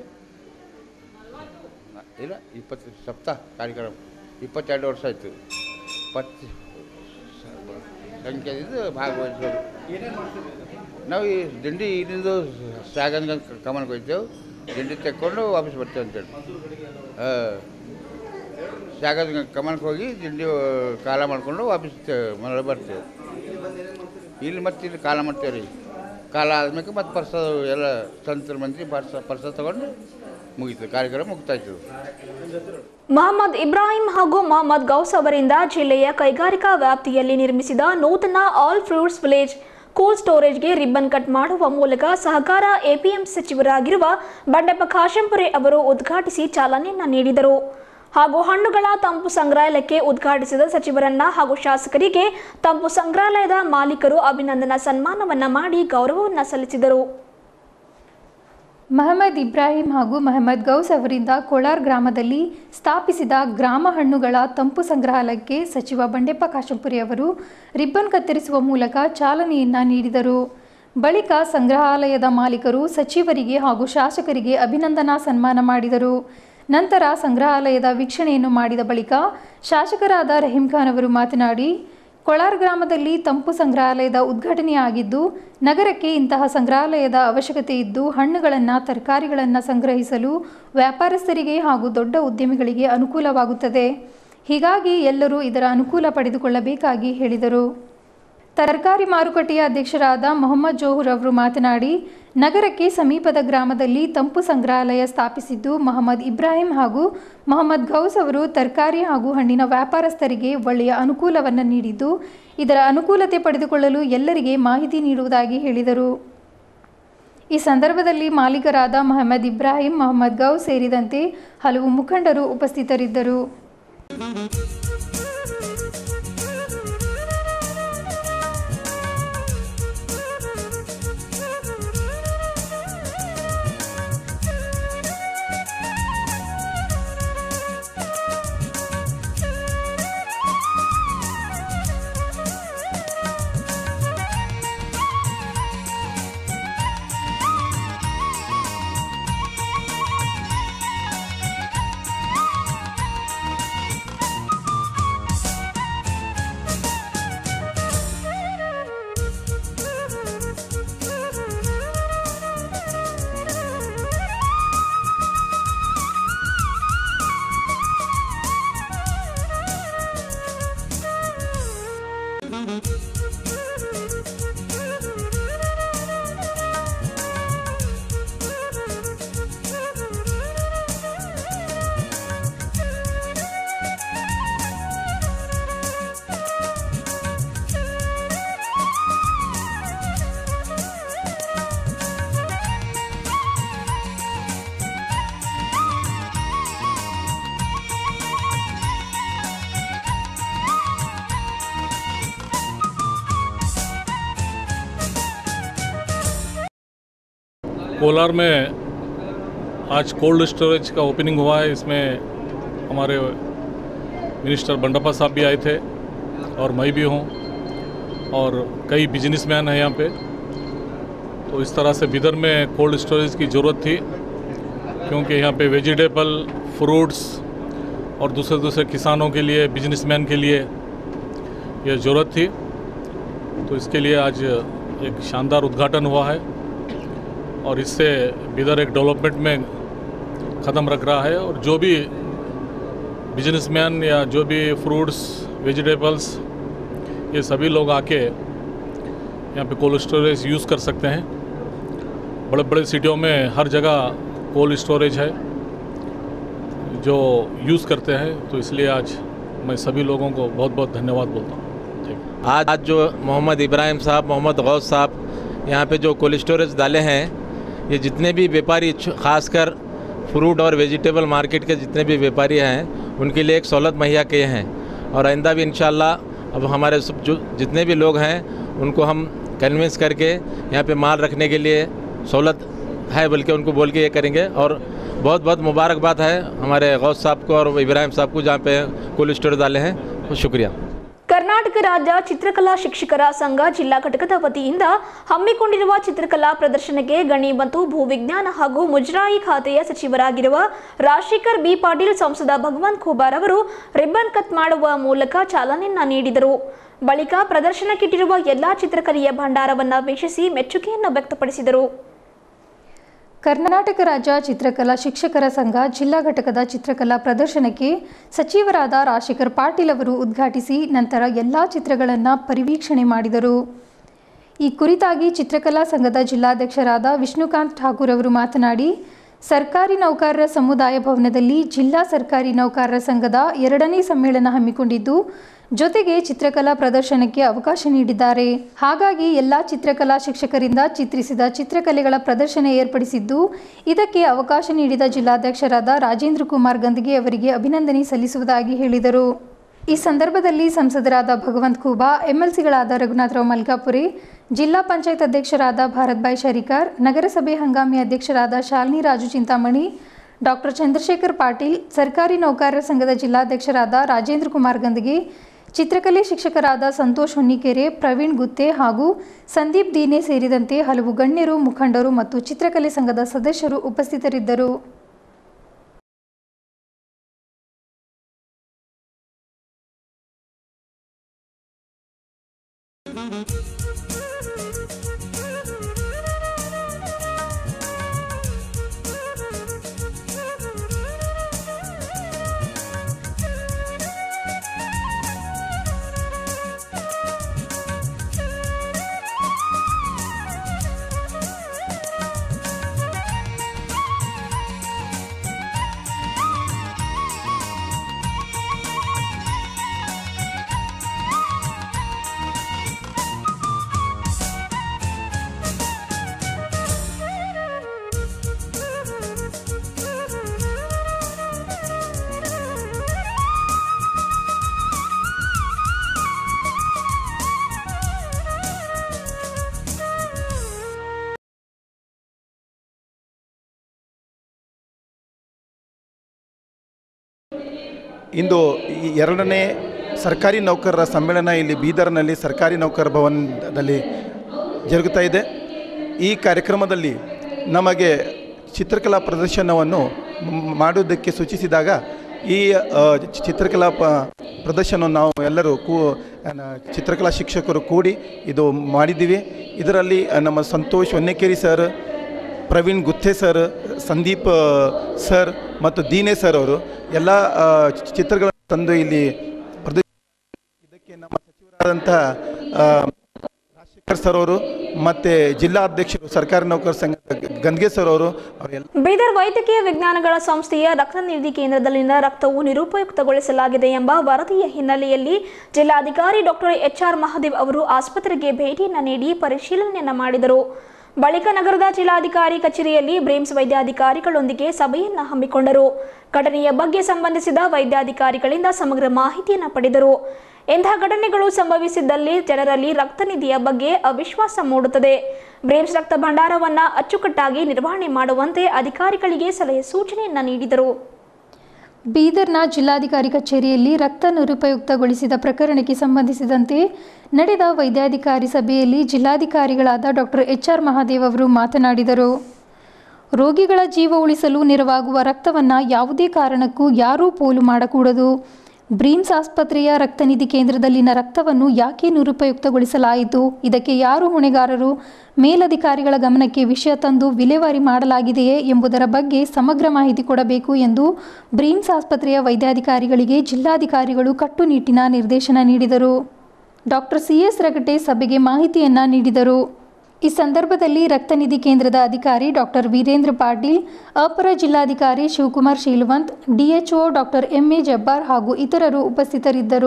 ಇಲ್ಲ ಇಪ್ಪತ್ತು ಸಪ್ತಾಹ ಕಾರ್ಯಕ್ರಮ ಇಪ್ಪತ್ತೆರಡು ವರ್ಷ ಆಯಿತು. ಇಪ್ಪತ್ತು ಸಂಖ್ಯೆಯಿಂದ ಭಾಗವಹಿಸೋದು. ನಾವು ಈ ದಿಂಡಿ ಇಲ್ಲಿಂದು ಸಾಗಂಗ ಕಮನ್ಗೆ ಹೋಗ್ತೇವೆ, ದಿಂಡಿ ತೆಕ್ಕೊಂಡು ವಾಪಸ್ ಬರ್ತೇವೆ ಅಂತೇಳಿ. ಸಾಗಂಗ ಕಮನ್ಗೆ ಹೋಗಿ ದಿಂಡಿ ಕಾಲ ಮಾಡಿಕೊಂಡು ವಾಪಸ್ ಮರಳಿ ಬರ್ತೇವೆ. ಇಲ್ಲಿ ಮತ್ತೆ ಇಲ್ಲಿ ಕಾಲ ಮಾಡ್ತೇವೆ ರೀ. ಕಾಲ ಆದ್ಮೇಲೆ ಮತ್ತೆ ಪರ್ಸ ಎಲ್ಲ ಸಂತರ ಮಂದಿ ಪರ್ಸ ಪರ್ಸ ತಗೊಂಡು ಮುಗಿತು, ಕಾರ್ಯಕ್ರಮ ಮುಕ್ತಾಯ್ತು. ಮೊಹಮ್ಮದ್ ಇಬ್ರಾಹಿಂ ಹಾಗೂ ಮೊಹಮ್ಮದ್ ಗೌಸ್ ಅವರಿಂದ ಜಿಲ್ಲೆಯ ಕೈಗಾರಿಕಾ ವ್ಯಾಪ್ತಿಯಲ್ಲಿ ನಿರ್ಮಿಸಿದ ನೂತನ ಆಲ್ ಫ್ರೂಟ್ಸ್ ವಿಲೇಜ್ ಕೋಲ್ಡ್ ಸ್ಟೋರೇಜ್ಗೆ ರಿಬ್ಬನ್ ಕಟ್ ಮಾಡುವ ಮೂಲಕ ಸಹಕಾರ ಎಪಿಎಂಸಿ ಸಚಿವರಾಗಿರುವ ಬಂಡೆಪ್ಪ ಖಾಶೆಂಪುರೆ ಅವರು ಉದ್ಘಾಟಿಸಿ ಚಾಲನೆಯನ್ನ ನೀಡಿದರು. ಹಾಗೂ ಹಣ್ಣುಗಳ ತಂಪು ಸಂಗ್ರಹಾಲಯಕ್ಕೆ ಉದ್ಘಾಟಿಸಿದ ಸಚಿವರನ್ನ ಹಾಗೂ ಶಾಸಕರಿಗೆ ತಂಪು ಸಂಗ್ರಹಾಲಯದ ಮಾಲೀಕರು ಅಭಿನಂದನಾ ಸನ್ಮಾನವನ್ನ ಮಾಡಿ ಗೌರವವನ್ನ ಸಲ್ಲಿಸಿದರು. ಮೊಹಮ್ಮದ್ ಇಬ್ರಾಹಿಂ ಹಾಗೂ ಮೊಹಮ್ಮದ್ ಗೌಸ್ ಅವರಿಂದ ಕೋಲಾರ್ ಗ್ರಾಮದಲ್ಲಿ ಸ್ಥಾಪಿಸಿದ ಗ್ರಾಮ ಹಣ್ಣುಗಳ ತಂಪು ಸಂಗ್ರಹಾಲಯಕ್ಕೆ ಸಚಿವ ಬಂಡೆಪ್ಪ ಖಾಶೆಂಪುರೆ ಅವರು ರಿಬ್ಬನ್ ಕತ್ತರಿಸುವ ಮೂಲಕ ಚಾಲನೆಯನ್ನ ನೀಡಿದರು. ಬಳಿಕ ಸಂಗ್ರಹಾಲಯದ ಮಾಲೀಕರು ಸಚಿವರಿಗೆ ಹಾಗೂ ಶಾಸಕರಿಗೆ ಅಭಿನಂದನಾ ಸನ್ಮಾನ ಮಾಡಿದರು. ನಂತರ ಸಂಗ್ರಹಾಲಯದ ವೀಕ್ಷಣೆಯನ್ನು ಮಾಡಿದ ಬಳಿಕ ಶಾಸಕರಾದ ರಹೀಂ ಖಾನ್ ಅವರು ಮಾತನಾಡಿ, ಕೋಲಾರ್ ಗ್ರಾಮದಲ್ಲಿ ತಂಪು ಸಂಗ್ರಹಾಲಯದ ಉದ್ಘಾಟನೆಯಾಗಿದ್ದು ನಗರಕ್ಕೆ ಇಂತಹ ಸಂಗ್ರಹಾಲಯದ ಅವಶ್ಯಕತೆ ಇದ್ದು ಹಣ್ಣುಗಳನ್ನು, ತರಕಾರಿಗಳನ್ನು ಸಂಗ್ರಹಿಸಲು ವ್ಯಾಪಾರಸ್ಥರಿಗೆ ಹಾಗೂ ದೊಡ್ಡ ಉದ್ಯಮಿಗಳಿಗೆ ಅನುಕೂಲವಾಗುತ್ತದೆ. ಹೀಗಾಗಿ ಎಲ್ಲರೂ ಇದರ ಅನುಕೂಲ ಪಡೆದುಕೊಳ್ಳಬೇಕಾಗಿ ಹೇಳಿದರು. ತರಕಾರಿ ಮಾರುಕಟ್ಟೆಯ ಅಧ್ಯಕ್ಷರಾದ ಮೊಹಮ್ಮದ್ ಜೋಹರ್ ಅವರು ಮಾತನಾಡಿ, ನಗರಕ್ಕೆ ಸಮೀಪದ ಗ್ರಾಮದಲ್ಲಿ ತಂಪು ಸಂಗ್ರಹಾಲಯ ಸ್ಥಾಪಿಸಿದ್ದು ಮೊಹಮ್ಮದ್ ಇಬ್ರಾಹಿಂ ಹಾಗೂ ಮೊಹಮ್ಮದ್ ಗೌಸ್ ಅವರು ತರಕಾರಿ ಹಾಗೂ ಹಣ್ಣಿನ ವ್ಯಾಪಾರಸ್ಥರಿಗೆ ಒಳ್ಳೆಯ ಅನುಕೂಲವನ್ನು ನೀಡಿದ್ದು ಇದರ ಅನುಕೂಲತೆ ಪಡೆದುಕೊಳ್ಳಲು ಎಲ್ಲರಿಗೆ ಮಾಹಿತಿ ನೀಡುವುದಾಗಿ ಹೇಳಿದರು. ಈ ಸಂದರ್ಭದಲ್ಲಿ ಮಾಲೀಕರಾದ ಮೊಹಮ್ಮದ್ ಇಬ್ರಾಹಿಂ, ಮೊಹಮ್ಮದ್ ಗೌಸ್ ಸೇರಿದಂತೆ ಹಲವು ಮುಖಂಡರು ಉಪಸ್ಥಿತರಿದ್ದರು. कोलार में आज कोल्ड स्टोरेज का ओपनिंग हुआ है। इसमें हमारे मिनिस्टर बंडप्पा साहब भी आए थे और मैं भी हूँ और कई बिजनेसमैन हैं यहाँ पे। तो इस तरह से बिदर में कोल्ड स्टोरेज की ज़रूरत थी, क्योंकि यहाँ पे वेजिटेबल, फ्रूट्स और दूसरे दूसरे किसानों के लिए, बिजनेसमैन के लिए ये ज़रूरत थी। तो इसके लिए आज एक शानदार उद्घाटन हुआ है और इससे बिदर एक डेवलपमेंट में कदम रख रहा है। और जो भी बिजनेसमैन या जो भी फ्रूट्स, वेजिटेबल्स, ये सभी लोग आके यहाँ पे कोल्ड स्टोरेज यूज़ कर सकते हैं। बड़े बड़े सिटियों में हर जगह कोल्ड स्टोरेज है जो यूज़ करते हैं। तो इसलिए आज मैं सभी लोगों को बहुत बहुत धन्यवाद बोलता हूँ। आज आज जो मोहम्मद इब्राहिम साहब, मोहम्मद गौस साहब यहाँ पे जो कोल्ड स्टोरेज डाले हैं, ये जितने भी व्यापारी, खासकर फ्रूट और वेजिटेबल मार्केट के जितने भी व्यापारी हैं, उनके लिए एक सहूलत मुहैया किए हैं। और आइंदा भी इंशाल्लाह अब हमारे सब जो जितने भी लोग हैं उनको हम कन्विंस करके यहाँ पे माल रखने के लिए सहूलत है, बल्कि उनको बोल के ये करेंगे। और बहुत बहुत मुबारकबाद है हमारे गौस साहब को और इब्राहिम साहब को जहाँ पे कोल्ड स्टोरेज डाले हैं। तो शुक्रिया। ಕರ್ನಾಟಕ ರಾಜ್ಯ ಚಿತ್ರಕಲಾ ಶಿಕ್ಷಕರ ಸಂಘ ಜಿಲ್ಲಾ ಘಟಕದ ವತಿಯಿಂದ ಹಮ್ಮಿಕೊಂಡಿರುವ ಚಿತ್ರಕಲಾ ಪ್ರದರ್ಶನಕ್ಕೆ ಗಣಿ ಮತ್ತು ಭೂವಿಜ್ಞಾನ ಹಾಗೂ ಮುಜರಾಯಿ ಖಾತೆಯ ಸಚಿವರಾಗಿರುವ ರಾಜಶೇಖರ್ ಬಿ ಪಾಟೀಲ್, ಸಂಸದ ಭಗವಂತ ಖೂಬಾರ್ ಅವರು ರಿಬ್ಬನ್ ಕಟ್ ಮಾಡುವ ಮೂಲಕ ಚಾಲನೆಯನ್ನ ನೀಡಿದರು. ಬಳಿಕ ಪ್ರದರ್ಶನಕ್ಕಿಟ್ಟಿರುವ ಎಲ್ಲಾ ಚಿತ್ರಕಲೆಯ ಭಂಡಾರವನ್ನು ವೀಕ್ಷಿಸಿ ಮೆಚ್ಚುಗೆಯನ್ನು ವ್ಯಕ್ತಪಡಿಸಿದರು. ಕರ್ನಾಟಕ ರಾಜ್ಯ ಚಿತ್ರಕಲಾ ಶಿಕ್ಷಕರ ಸಂಘ ಜಿಲ್ಲಾ ಘಟಕದ ಚಿತ್ರಕಲಾ ಪ್ರದರ್ಶನಕ್ಕೆ ಸಚಿವರಾದ ರಾಜಶೇಖರ್ ಪಾಟೀಲ್ ಅವರು ಉದ್ಘಾಟಿಸಿ ನಂತರ ಎಲ್ಲ ಚಿತ್ರಗಳನ್ನು ಪರಿವೀಕ್ಷಣೆ ಮಾಡಿದರು. ಈ ಕುರಿತಾಗಿ ಚಿತ್ರಕಲಾ ಸಂಘದ ಜಿಲ್ಲಾಧ್ಯಕ್ಷರಾದ ವಿಷ್ಣುಕಾಂತ್ ಠಾಕೂರ್ ಅವರು ಮಾತನಾಡಿ, ಸರ್ಕಾರಿ ನೌಕರರ ಸಮುದಾಯ ಭವನದಲ್ಲಿ ಜಿಲ್ಲಾ ಸರ್ಕಾರಿ ನೌಕರರ ಸಂಘದ ಎರಡನೇ ಸಮ್ಮೇಳನ ಹಮ್ಮಿಕೊಂಡಿದ್ದು, ಜೊತೆಗೆ ಚಿತ್ರಕಲಾ ಪ್ರದರ್ಶನಕ್ಕೆ ಅವಕಾಶ ನೀಡಿದ್ದಾರೆ. ಹಾಗಾಗಿ ಎಲ್ಲ ಚಿತ್ರಕಲಾ ಶಿಕ್ಷಕರಿಂದ ಚಿತ್ರಿಸಿದ ಚಿತ್ರಕಲೆಗಳ ಪ್ರದರ್ಶನ ಏರ್ಪಡಿಸಿದ್ದು, ಇದಕ್ಕೆ ಅವಕಾಶ ನೀಡಿದ ಜಿಲ್ಲಾಧ್ಯಕ್ಷರಾದ ರಾಜೇಂದ್ರ ಕುಮಾರ್ ಗಂದಗೆ ಅವರಿಗೆ ಅಭಿನಂದನೆ ಸಲ್ಲಿಸುವುದಾಗಿ ಹೇಳಿದರು. ಈ ಸಂದರ್ಭದಲ್ಲಿ ಸಂಸದರಾದ ಭಗವಂತ ಖೂಬಾ, ಎಂಎಲ್ಸಿಗಳಾದ ರಘುನಾಥರಾವ್ ಮಲ್ಕಾಪುರಿ, ಜಿಲ್ಲಾ ಪಂಚಾಯತ್ ಅಧ್ಯಕ್ಷರಾದ ಭಾರತ್ಭಾಯ್ ಶರಿಕಾರ್, ನಗರಸಭೆ ಹಂಗಾಮಿ ಅಧ್ಯಕ್ಷರಾದ ಶಾಲಿನಿ ರಾಜು ಚಿಂತಾಮಣಿ, ಡಾಕ್ಟರ್ ಚಂದ್ರಶೇಖರ್ ಪಾಟೀಲ್, ಸರ್ಕಾರಿ ನೌಕರರ ಸಂಘದ ಜಿಲ್ಲಾಧ್ಯಕ್ಷರಾದ ರಾಜೇಂದ್ರ ಕುಮಾರ್ ಗಂದಗೆ, ಚಿತ್ರಕಲೆ ಶಿಕ್ಷಕರಾದ ಸಂತೋಷ್ ಹೊನ್ನಿಕೆರೆ, ಪ್ರವೀಣ್ ಗುತ್ತೆ ಹಾಗೂ ಸಂದೀಪ್ ದೀನೆ ಸೇರಿದಂತೆ ಹಲವು ಗಣ್ಯರು, ಮುಖಂಡರು ಮತ್ತು ಚಿತ್ರಕಲೆ ಸಂಘದ ಸದಸ್ಯರು ಉಪಸ್ಥಿತರಿದ್ದರು. ಇಂದು ಎರಡನೇ ಸರ್ಕಾರಿ ನೌಕರರ ಸಮ್ಮೇಳನ ಇಲ್ಲಿ ಬೀದರ್ನಲ್ಲಿ ಸರ್ಕಾರಿ ನೌಕರ ಭವನದಲ್ಲಿ ಜರುಗುತ್ತಾ ಇದೆ. ಈ ಕಾರ್ಯಕ್ರಮದಲ್ಲಿ ನಮಗೆ ಚಿತ್ರಕಲಾ ಪ್ರದರ್ಶನವನ್ನು ಮಾಡುವುದಕ್ಕೆ ಸೂಚಿಸಿದಾಗ ಈ ಚಿತ್ರಕಲಾ ಪ ಪ್ರದರ್ಶನವನ್ನು ನಾವು ಎಲ್ಲರೂ ಕೂ ಚಿತ್ರಕಲಾ ಶಿಕ್ಷಕರು ಕೂಡಿ ಇದು ಮಾಡಿದ್ದೀವಿ. ಇದರಲ್ಲಿ ನಮ್ಮ Santosh Honnekeri sir, Praveen Gutte sir, Sandeep sir ಮತ್ತು ದೀನೆ ಸರ್ ಅವರು ಎಲ್ಲ ಚಿತ್ರಗಳನ್ನು ತಂದು ಇಲ್ಲಿ ಇದಕ್ಕೆ ನಮ್ಮ ಸಚಿವರಾದಂಥ ರಾಜಶೇಖರ್ ಸರ್ ಅವರು ಮತ್ತು ಜಿಲ್ಲಾ ಅಧ್ಯಕ್ಷರು ಸರ್ಕಾರಿ ನೌಕರ ಸಂಘ ಗಂದ್ಗೆ ಸರ್ ಅವರು ಅವರೆಲ್ಲ. ಬೀದರ್ ವೈದ್ಯಕೀಯ ವಿಜ್ಞಾನಗಳ ಸಂಸ್ಥೆಯ ರಕ್ತ ನಿಧಿ ಕೇಂದ್ರದಲ್ಲಿನ ರಕ್ತವು ನಿರುಪಯುಕ್ತಗೊಳಿಸಲಾಗಿದೆ ಎಂಬ ವರದಿಯ ಹಿನ್ನೆಲೆಯಲ್ಲಿ ಜಿಲ್ಲಾಧಿಕಾರಿ ಡಾಕ್ಟರ್ ಎಚ್ ಆರ್ ಮಹದೇವ್ ಅವರು ಆಸ್ಪತ್ರೆಗೆ ಭೇಟಿಯನ್ನು ನೀಡಿ ಪರಿಶೀಲನೆಯನ್ನು ಮಾಡಿದರು. ಬಳಿಕ ನಗರದ ಜಿಲ್ಲಾಧಿಕಾರಿ ಕಚೇರಿಯಲ್ಲಿ ಬ್ರೇಮ್ಸ್ ವೈದ್ಯಾಧಿಕಾರಿಗಳೊಂದಿಗೆ ಸಭೆಯನ್ನು ಹಮ್ಮಿಕೊಂಡರು. ಘಟನೆಯ ಬಗ್ಗೆ ಸಂಬಂಧಿಸಿದ ವೈದ್ಯಾಧಿಕಾರಿಗಳಿಂದ ಸಮಗ್ರ ಮಾಹಿತಿಯನ್ನು ಪಡೆದರು. ಇಂತಹ ಘಟನೆಗಳು ಸಂಭವಿಸಿದ್ದಲ್ಲಿ ಜನರಲ್ಲಿ ರಕ್ತ ನಿಧಿಯ ಬಗ್ಗೆ ಅವಿಶ್ವಾಸ ಮೂಡುತ್ತದೆ. ಬ್ರೇಮ್ಸ್ ರಕ್ತ ಭಂಡಾರವನ್ನು ಅಚ್ಚುಕಟ್ಟಾಗಿ ನಿರ್ವಹಣೆ ಮಾಡುವಂತೆ ಅಧಿಕಾರಿಗಳಿಗೆ ಸಲಹೆ ಸೂಚನೆಯನ್ನು ನೀಡಿದರು. ಬೀದರ್ನ ಜಿಲ್ಲಾಧಿಕಾರಿ ಕಚೇರಿಯಲ್ಲಿ ರಕ್ತ ನಿರುಪಯುಕ್ತಗೊಳಿಸಿದ ಪ್ರಕರಣಕ್ಕೆ ಸಂಬಂಧಿಸಿದಂತೆ ನಡೆದ ವೈದ್ಯಾಧಿಕಾರಿ ಸಭೆಯಲ್ಲಿ ಜಿಲ್ಲಾಧಿಕಾರಿಗಳಾದ ಡಾಕ್ಟರ್ ಎಚ್ ಆರ್ ಮಹಾದೇವ್ ಅವರು ಮಾತನಾಡಿದರು. ರೋಗಿಗಳ ಜೀವ ಉಳಿಸಲು ನೆರವಾಗುವ ರಕ್ತವನ್ನು ಯಾವುದೇ ಕಾರಣಕ್ಕೂ ಯಾರೂ ಪೋಲು ಮಾಡಕೂಡದು. ಬ್ರೀಮ್ಸ್ ಆಸ್ಪತ್ರೆಯ ರಕ್ತನಿಧಿ ಕೇಂದ್ರದಲ್ಲಿನ ರಕ್ತವನ್ನು ಯಾಕೆ ನಿರುಪಯುಕ್ತಗೊಳಿಸಲಾಯಿತು, ಇದಕ್ಕೆ ಯಾರು ಹೊಣೆಗಾರರು, ಮೇಲಧಿಕಾರಿಗಳ ಗಮನಕ್ಕೆ ವಿಷಯ ತಂದು ವಿಲೇವಾರಿ ಮಾಡಲಾಗಿದೆಯೇ ಎಂಬುದರ ಬಗ್ಗೆ ಸಮಗ್ರ ಮಾಹಿತಿ ಕೊಡಬೇಕು ಎಂದು ಬ್ರೀಮ್ಸ್ ಆಸ್ಪತ್ರೆಯ ವೈದ್ಯಾಧಿಕಾರಿಗಳಿಗೆ ಜಿಲ್ಲಾಧಿಕಾರಿಗಳು ಕಟ್ಟುನಿಟ್ಟಿನ ನಿರ್ದೇಶನ ನೀಡಿದರು. ಡಾಕ್ಟರ್ ಸಿ ಎಸ್ ರಗಟೆ ಸಭೆಗೆ ಮಾಹಿತಿಯನ್ನು ನೀಡಿದರು. ಈ ಸಂದರ್ಭದಲ್ಲಿ ರಕ್ತನಿಧಿ ಕೇಂದ್ರದ ಅಧಿಕಾರಿ ಡಾಕ್ಟರ್ ವೀರೇಂದ್ರ ಪಾಟೀಲ್, ಅಪರ ಜಿಲ್ಲಾಧಿಕಾರಿ Shivakumar Sheelavant, DHO doctor M A Jabbar ಹಾಗೂ ಇತರರು ಉಪಸ್ಥಿತರಿದ್ದರು.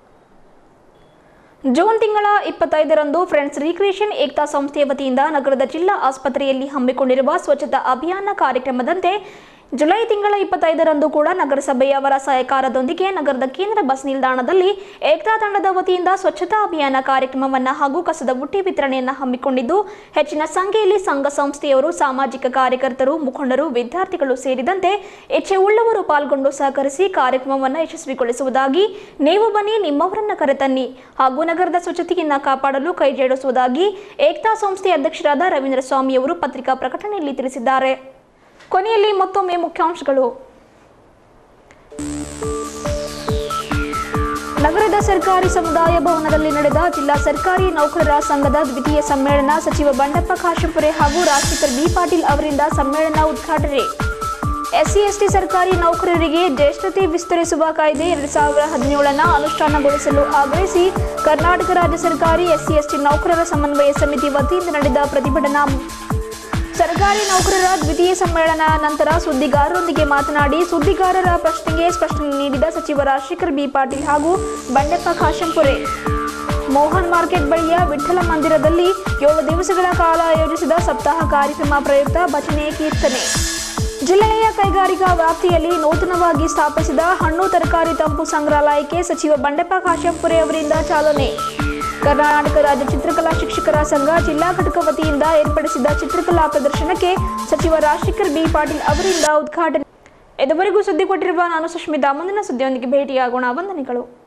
ಜೂನ್ ತಿಂಗಳ ಇಪ್ಪತ್ತೈದರಂದು ಫ್ರೆಂಡ್ಸ್ ರಿಕ್ರಿಯೇಷನ್ ಏಕ್ತಾ ಸಂಸ್ಥೆಯ ವತಿಯಿಂದ ನಗರದ ಜಿಲ್ಲಾ ಆಸ್ಪತ್ರೆಯಲ್ಲಿ ಹಮ್ಮಿಕೊಂಡಿರುವ ಸ್ವಚ್ಛತಾ ಅಭಿಯಾನ ಕಾರ್ಯಕ್ರಮದಂತೆ ಜುಲೈ ತಿಂಗಳ ಇಪ್ಪತ್ತೈದರಂದು ಕೂಡ ನಗರಸಭೆಯವರ ಸಹಕಾರದೊಂದಿಗೆ ನಗರದ ಕೇಂದ್ರ ಬಸ್ ನಿಲ್ದಾಣದಲ್ಲಿ ಏಕ್ತಾ ತಂಡದ ವತಿಯಿಂದ ಸ್ವಚ್ಛತಾ ಅಭಿಯಾನ ಕಾರ್ಯಕ್ರಮವನ್ನು ಹಾಗೂ ಕಸದ ಬುಟ್ಟಿ ವಿತರಣೆಯನ್ನು ಹಮ್ಮಿಕೊಂಡಿದ್ದು, ಹೆಚ್ಚಿನ ಸಂಖ್ಯೆಯಲ್ಲಿ ಸಂಘ ಸಂಸ್ಥೆಯವರು, ಸಾಮಾಜಿಕ ಕಾರ್ಯಕರ್ತರು, ಮುಖಂಡರು, ವಿದ್ಯಾರ್ಥಿಗಳು ಸೇರಿದಂತೆ ಇಚ್ಛೆ ಉಳ್ಳವರು ಪಾಲ್ಗೊಂಡು ಸಹಕರಿಸಿ ಕಾರ್ಯಕ್ರಮವನ್ನು ಯಶಸ್ವಿಗೊಳಿಸುವುದಾಗಿ, ನೀವು ಬನ್ನಿ ನಿಮ್ಮವರನ್ನ ಕರೆತನ್ನಿ ಹಾಗೂ ನಗರದ ಸ್ವಚ್ಛತೆಯನ್ನು ಕಾಪಾಡಲು ಕೈಜೋಡಿಸುವುದಾಗಿ ಏಕ್ತಾ ಸಂಸ್ಥೆಯ ಅಧ್ಯಕ್ಷರಾದ ರವೀಂದ್ರ ಸ್ವಾಮಿಯವರು ಪತ್ರಿಕಾ ಪ್ರಕಟಣೆಯಲ್ಲಿ ತಿಳಿಸಿದ್ದಾರೆ. ಕೊನೆಯಲ್ಲಿ ಮತ್ತೊಮ್ಮೆ ಮುಖ್ಯಾಂಶಗಳು. ನಗರದ ಸರ್ಕಾರಿ ಸಮುದಾಯ ಭವನದಲ್ಲಿ ನಡೆದ ಜಿಲ್ಲಾ ಸರ್ಕಾರಿ ನೌಕರರ ಸಂಘದ ದ್ವಿತೀಯ ಸಮ್ಮೇಳನ, ಸಚಿವ ಬಂಡೆಪ್ಪ ಖಾಶೆಂಪುರೆ ಹಾಗೂ ರಾಜಶೇಖರ್ ಬಿ ಪಾಟೀಲ್ ಅವರಿಂದ ಸಮ್ಮೇಳನ ಉದ್ಘಾಟನೆ. ಎಸ್ಸಿ ಎಸ್ಟಿ ಸರ್ಕಾರಿ ನೌಕರರಿಗೆ ಜ್ಯೇಷ್ಠತೆ ವಿಸ್ತರಿಸುವ ಕಾಯ್ದೆ ಎರಡು ಸಾವಿರ ಹದಿನೇಳನ್ನು ಅನುಷ್ಠಾನಗೊಳಿಸಲು ಆಗ್ರಹಿಸಿ ಕರ್ನಾಟಕ ರಾಜ್ಯ ಸರ್ಕಾರಿ ಎಸ್ಸಿ ಎಸ್ಟಿ ನೌಕರರ ಸಮನ್ವಯ ಸಮಿತಿ ವತಿಯಿಂದ ನಡೆದ ಪ್ರತಿಭಟನಾ. ಸರ್ಕಾರಿ ನೌಕರರ ದ್ವಿತೀಯ ಸಮ್ಮೇಳನ ನಂತರ ಸುದ್ದಿಗಾರರೊಂದಿಗೆ ಮಾತನಾಡಿ ಸುದ್ದಿಗಾರರ ಪ್ರಶ್ನೆಗೆ ಸ್ಪಷ್ಟನೆ ನೀಡಿದ ಸಚಿವ ರಾಜಶೇಖರ್ ಬಿ ಪಾಟೀಲ್ ಹಾಗೂ ಬಂಡೆಪ್ಪ ಖಾಶೆಂಪುರೆ. ಮೋಹನ್ ಮಾರ್ಕೆಟ್ ಬಳಿಯ ವಿಠ್ಠಲ ಮಂದಿರದಲ್ಲಿ ಏಳು ದಿವಸಗಳ ಕಾಲ ಆಯೋಜಿಸಿದ ಸಪ್ತಾಹ ಕಾರ್ಯಕ್ರಮ ಪ್ರಯುಕ್ತ ಭಜನೆ, ಕೀರ್ತನೆ. ಜಿಲ್ಲೆಯ ಕೈಗಾರಿಕಾ ವ್ಯಾಪ್ತಿಯಲ್ಲಿ ನೂತನವಾಗಿ ಸ್ಥಾಪಿಸಿದ ಹಣ್ಣು ತರಕಾರಿ ತಂಪು ಸಂಗ್ರಹಾಲಯಕ್ಕೆ ಸಚಿವ ಬಂಡೆಪ್ಪ ಖಾಶೆಂಪುರೆ ಅವರಿಂದ ಚಾಲನೆ. ಕರ್ನಾಟಕ ರಾಜ್ಯ ಚಿತ್ರಕಲಾ ಶಿಕ್ಷಕರ ಸಂಘ ಜಿಲ್ಲಾ ಘಟಕ ವತಿಯಿಂದ ಏರ್ಪಡಿಸಿದ ಚಿತ್ರಕಲಾ ಪ್ರದರ್ಶನಕ್ಕೆ ಸಚಿವ ರಾಜಶೇಖರ್ ಬಿ ಪಾಟೀಲ್ ಅವರಿಂದ ಉದ್ಘಾಟನೆ. ಇದುವರೆಗೂ ಸುದ್ದಿ ಕೊಟ್ಟಿರುವ ನಾನು ಸುಷ್ಮಿತಾ. ಮುಂದಿನ ಸುದ್ದಿಯೊಂದಿಗೆ ಭೇಟಿಯಾಗೋಣ. ವಂದನೆಗಳು.